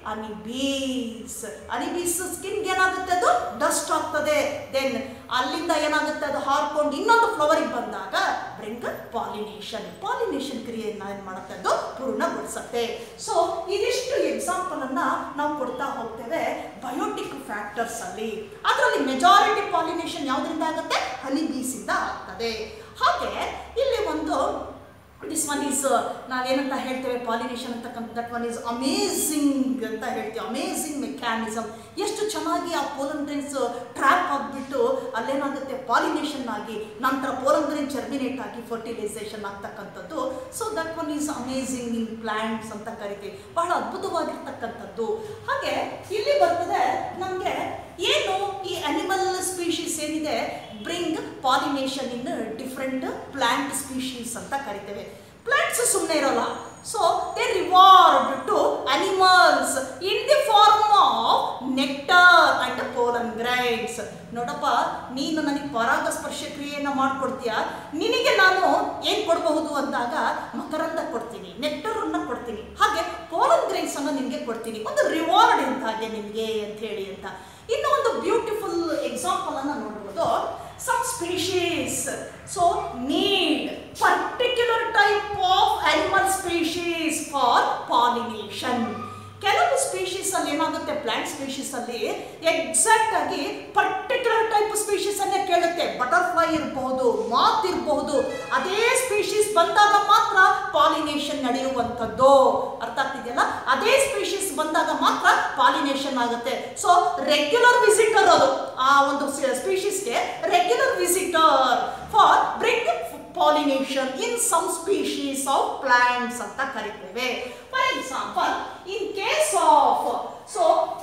honeybees. Honeybees ಸ್ಕಿನ್ಗೆ ಏನಾಗುತ್ತೆ, ಅದು ಡಸ್ಟ್ ಆಗ್ತದೆ. ದೆನ್ ಅಲ್ಲಿಂದ ಏನಾಗುತ್ತೆ, ಅದು ಹಾರ್ಕೊಂಡು ಇನ್ನೊಂದು ಫ್ಲವರಿಗೆ ಬಂದಾಗ ಬ್ರಿಂಗ್ ಪಾಲಿನೇಷನ್. ಪಾಲಿನೇಷನ್ ಕ್ರಿಯೆಯನ್ನ ಏನ್ ಮಾಡುತ್ತೆ, ಅದು ಪೂರ್ಣಗೊಳಿಸುತ್ತೆ. ಸೊ ಇದಿಷ್ಟು ಎಕ್ಸಾಂಪಲ್ ಅನ್ನ ನಾವು ಕೊಡ್ತಾ ಹೋಗ್ತೇವೆ ಬಯೋಟಿಕ್ ಫ್ಯಾಕ್ಟರ್ಸ್ ಅಲ್ಲಿ. ಅದರಲ್ಲಿ ಮೆಜಾರಿಟಿ ಪಾಲಿನೇಷನ್ ಯಾವ್ದ್ರಿಂದ ಆಗುತ್ತೆ, ಹನಿ ಬೀಸ್ ಇಂದ ಆಗ್ತದೆ. ಹಾಗೆ ಇಲ್ಲಿ ಒಂದು ದಿಸ್ ಒನ್ ಈಸ್ ನಾವೇನಂತ ಹೇಳ್ತೇವೆ, ಪಾಲಿನೇಷನ್ ಅಂತಕ್ಕಂಥ ದಟ್ ಒನ್ ಈಸ್ ಅಮೇಝಿಂಗ್ ಅಂತ ಹೇಳ್ತೀವಿ. Amazing mechanism. ಎಷ್ಟು ಚೆನ್ನಾಗಿ ಆ ಪೋಲನ್ ಗ್ರೈನ್ಸ್ ಟ್ರ್ಯಾಪ್ ಆಗಿಬಿಟ್ಟು ಅಲ್ಲೇನಾಗುತ್ತೆ, ಪಾಲಿನೇಷನ್ ಆಗಿ ನಂತರ ಪೋಲನ್ ಗ್ರೈನ್ ಜರ್ಮಿನೇಟ್ ಆಗಿ ಫರ್ಟಿಲೈಸೇಷನ್ ಆಗ್ತಕ್ಕಂಥದ್ದು. So that one is amazing in plants ಅಂತ ಕರಿತೀವಿ. ಬಹಳ ಅದ್ಭುತವಾಗಿರ್ತಕ್ಕಂಥದ್ದು. ಹಾಗೆ ಇಲ್ಲಿ ಬರ್ತದೆ ನಮಗೆ ಏನು ಈ ಅನಿಮಲ್ ಸ್ಪೀಶೀಸ್ ಏನಿದೆ, bring pollination in different plant species ಅಂತ ಕರಿತೇವೆ. ಪ್ಲಾಂಟ್ಸ್ ಸುಮ್ಮನೆ ಇರೋಲ್ಲ. So they reward to animals in the form of nectar and pollen grains. ನೋಡಪ್ಪ, ನೀನು ನನಗೆ ಪರಾಗಸ್ಪರ್ಶ ಕ್ರಿಯೆಯನ್ನು ಮಾಡ್ಕೊಡ್ತೀಯ, ನಿನಗೆ ನಾನು ಏನ್ ಕೊಡಬಹುದು ಅಂದಾಗ ಮಕರಂದ ಕೊಡ್ತೀನಿ, ನೆಕ್ಟರ್ ಅನ್ನ ಕೊಡ್ತೀನಿ, ಹಾಗೆ ಪೋಲನ್ ಗ್ರೈನ್ಸ್ ಅನ್ನು ನಿಮಗೆ ಕೊಡ್ತೀನಿ, ಒಂದು ರಿವಾರ್ಡ್ ಅಂತ ಹಾಗೆ ನಿಮಗೆ ಅಂತ ಹೇಳಿ ಅಂತ. ಇನ್ನು ಒಂದು ಬ್ಯೂಟಿಫುಲ್ ಎಕ್ಸಾಂಪಲ್ ಅನ್ನ ನೋಡ್ಬೋದು. Some species so need particular type of animal species for pollination. ಕೆಲವು ಸ್ಪೀಶೀಸ್ ಅಲ್ಲಿ ಏನಾಗುತ್ತೆ, ಪ್ಲಾಂಟ್ ಸ್ಪೀಶೀಸ್ ಅಲ್ಲಿ ಎಕ್ಸಾಕ್ಟ್ ಆಗಿ ಪರ್ಟಿಕ್ಯುಲರ್ ಟೈಪ್ ಸ್ಪೀಶೀಸ್ ಅನ್ನೇ ಕೇಳುತ್ತೆ. ಬಟರ್ಫ್ಲೈ ಇರಬಹುದು, ಮಾತ್ ಇರಬಹುದು, ಅದೇ ಸ್ಪೀಶೀಸ್ ಬಂದಾಗ ಮಾತ್ರ ಪಾಲಿನೇಷನ್ ನಡೆಯುವಂಥದ್ದು. ಅರ್ಥ ಆಗ್ತಿದೆಯಲ್ಲ, ಅದೇ ಸ್ಪೀಶೀಸ್ ಬಂದಾಗ ಮಾತ್ರ ಪಾಲಿನೇಷನ್ ಆಗುತ್ತೆ. ಸೊ ರೆಗ್ಯುಲರ್ ವಿಸಿಟರ್ ಅದು ಆ ಒಂದು ಸ್ಪೀಶೀಸ್ಗೆ regular visitor for bring pollination in some species of plants ಅಂತ ಕರೀತೇವೆ. For example, in case of so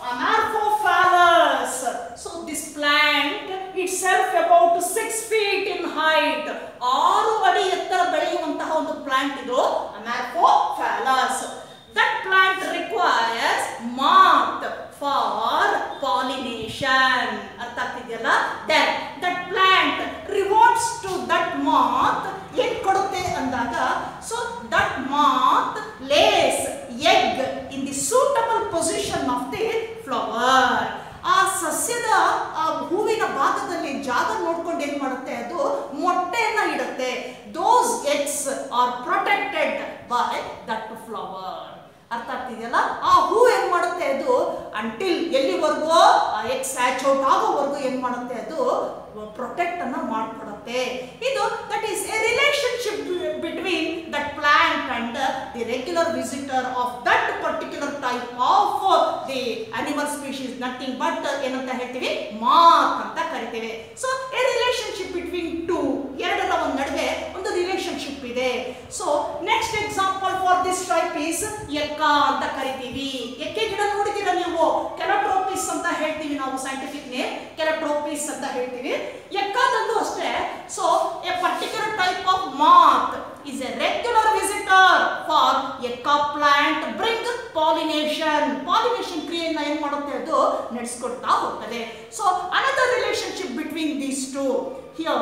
Amorphophallus, so this plant itself about six feet in height, ಆರು ಅಡಿ ಎತ್ತರ ಬೆಳೆಯುವಂತಹ ಒಂದು ಪ್ಲಾಂಟ್ ಇದು Amorphophallus. That plant requires moth for pollination. ಅರ್ಥ ಆಗ್ತಿದೆಯಲ್ಲ. Then that plant rewards to that moth ಏನ್ ಕೊಡುತ್ತೆ ಅಂದಾಗ, so that moth lays egg in the suitable position of the flower. ಆ ಸಸ್ಯದ ಆ ಹೂವಿನ ಭಾಗದಲ್ಲಿ ಜಾಗ ನೋಡ್ಕೊಂಡು ಏನ್ ಮಾಡುತ್ತೆ, ಅದು ಮೊಟ್ಟೆಯನ್ನ ಇಡುತ್ತೆ. Those eggs are protected by that flower. ಅರ್ಥ ಆಗ್ತಿದೆಯಲ್ಲ. ಆ ಹೂ ಏನ್ ಮಾಡುತ್ತೆ, ಅದು ಅಂಟಿಲ್ ಎಲ್ಲಿವರೆಗೂ ಆ ಎಗ್ ಸ್ಯಾಚ್ ಔಟ್ ಆಗೋವರೆಗೂ ಏನ್ ಮಾಡುತ್ತೆ, ಅದು ಪ್ರೊಟೆಕ್ಟ್ ಅನ್ನ ಮಾಡ್ಕೊಡುತ್ತೆ. ಇದು that is a relationship between that plant and the nothing but ಏನಂತ ಹೇಳ್ತೀವಿ, ಮಾತ್ ಅಂತ ಕರಿತೀವಿ. So a relationship between two, ಎರಡರ ಒಂದು ನಡುವೆ ಒಂದು ರಿಲೇಶನ್ಶಿಪ್ ಇದೆ. So next example for this type is ಎಕ್ಕ ಅಂತ ಕರಿತೀವಿ. ಎಕ್ಕೆ ಗಿಡ ನೋಡಿದ್ದೀರಾ ನೀವು, ಕೆಲಟ್ರೋಪಿಸ್ ಅಂತ ಹೇಳ್ತೀವಿ ನಾವು, ಸೈಂಟಿಫಿಕ್ ನೇಮ್ ಕೆಲಟ್ರೋಪಿಸ್ ಅಂತ ಹೇಳ್ತೀವಿ. ಎಕ್ಕದಲ್ಲೂ ಅಷ್ಟೇ. So a particular type of moth is a regular visitor for eka plant bring pollination. pollination ಕ್ರಿಯೆಯನ್ನು ಏನು ಮಾಡುತ್ತೆ, ಅದು ನಡೆಸಿಕೊಡ್ತಾ ಹೋಗ್ತದೆ. So another relationship between these two, here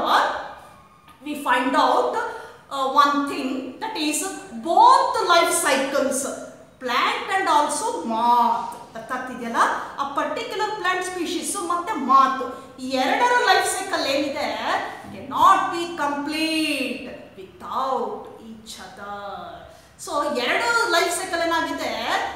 we find out uh, one thing, that is both life cycles, plant and also moth. ಅರ್ಥಾಗ್ತಿದೆಯಲ್ಲ, ಆ particular plant species ಮತ್ತೆ moth, ಈ ಎರಡರ ಲೈಫ್ ಸೈಕಲ್ ಏನಿದೆ, not be complete without each other. So ಎರಡು life cycle ಏನಾಗಿದೆ,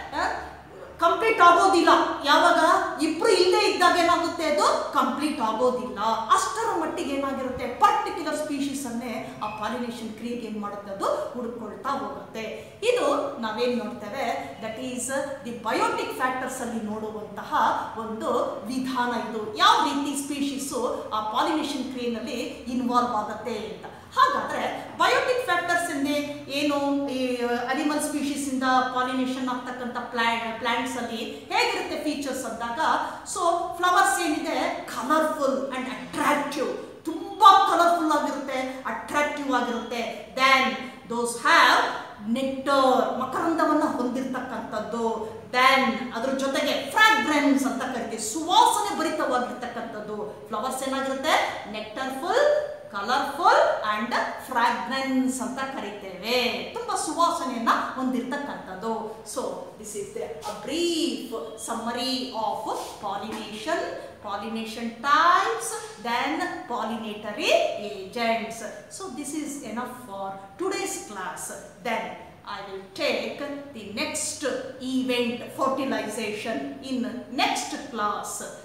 complete ಆಗೋದಿಲ್ಲ. ಯಾವಾಗ ಇಬ್ರು ಇಲ್ಲದೆ ಇದ್ದಾಗ ಏನಾಗುತ್ತೆ, ಅದು ಕಂಪ್ಲೀಟ್ ಆಗೋದಿಲ್ಲ. ಅಷ್ಟರ ಮಟ್ಟಿಗೆ ಏನಾಗಿರುತ್ತೆ, ಪರ್ಟಿಕ್ಯುಲರ್ ಸ್ಪೀಶೀಸ್ ಅನ್ನೇ ಆ ಪಾಲಿನೇಷನ್ ಕ್ರಿಯೆಗೆ ಏನು ಮಾಡುತ್ತೆ, ಅದು ಹುಡುಕೊಳ್ತಾ ಹೋಗುತ್ತೆ. ಇದು ನಾವೇನು ನೋಡ್ತೇವೆ, that is the biotic factors ಅಲ್ಲಿ ನೋಡುವಂತಹ ಒಂದು ವಿಧಾನ. ಇದು ಯಾವ ರೀತಿ ಸ್ಪೀಶೀಸು ಆ ಪಾಲಿನೇಷನ್ ಕ್ರಿಯೆನಲ್ಲಿ ಇನ್ವಾಲ್ವ್ ಆಗುತ್ತೆ ಅಂತ. ಹಾಗಾದ್ರೆ ಬಯೋಟಿಕ್ ಫ್ಯಾಕ್ಟರ್ಸ್ ಎಂದೇ ಏನು, ಈ ಅನಿಮಲ್ ಸ್ಪೀಶೀಸ್ ಇಂದ ಪಾಲಿನೇಷನ್ ಆಗ್ತಕ್ಕಂಥ ಪ್ಲಾಂಟ್ ಪ್ಲಾಂಟ್ಸ್ ಅಲ್ಲಿ ಹೇಗಿರುತ್ತೆ ಫೀಚರ್ಸ್ ಅಂದಾಗ, ಸೊ ಫ್ಲವರ್ಸ್ ಏನಿದೆ ಕಲರ್ಫುಲ್ ಅಂಡ್ ಅಟ್ರಾಕ್ಟಿವ್, ತುಂಬಾ ಕಲರ್ಫುಲ್ ಆಗಿರುತ್ತೆ, ಅಟ್ರಾಕ್ಟಿವ್ ಆಗಿರುತ್ತೆ. ದೆನ್ ದೋಸ್ ಹ್ಯಾವ್ ನೆಕ್ಟರ್, ಮಕರಂದವನ್ನು ಹೊಂದಿರತಕ್ಕಂಥದ್ದು. ದೆನ್ ಅದ್ರ ಜೊತೆಗೆ ಫ್ರಾಗ್ರೆನ್ಸ್ ಅಂತ ಕರಿತೀವಿ, ಸುವಾಸನೆ ಭರಿತವಾಗಿರ್ತಕ್ಕಂಥದ್ದು. ಫ್ಲವರ್ಸ್ ಏನಾಗಿರುತ್ತೆ, ನೆಕ್ಟರ್ಫುಲ್, ಕಲರ್ಫುಲ್ ಅಂಡ್ ಫ್ರಾಗ್ರೆನ್ಸ್ ಅಂತ ಕರಿತೇವೆ, ತುಂಬಾ ಸುವಾಸನೆಯನ್ನ ಹೊಂದಿರತಕ್ಕಂಥದ್ದು. So this is a brief summary of pollination, pollination types, then pollinatory agents. So this is enough for today's class. Then I will take the next event, fertilization, in next class.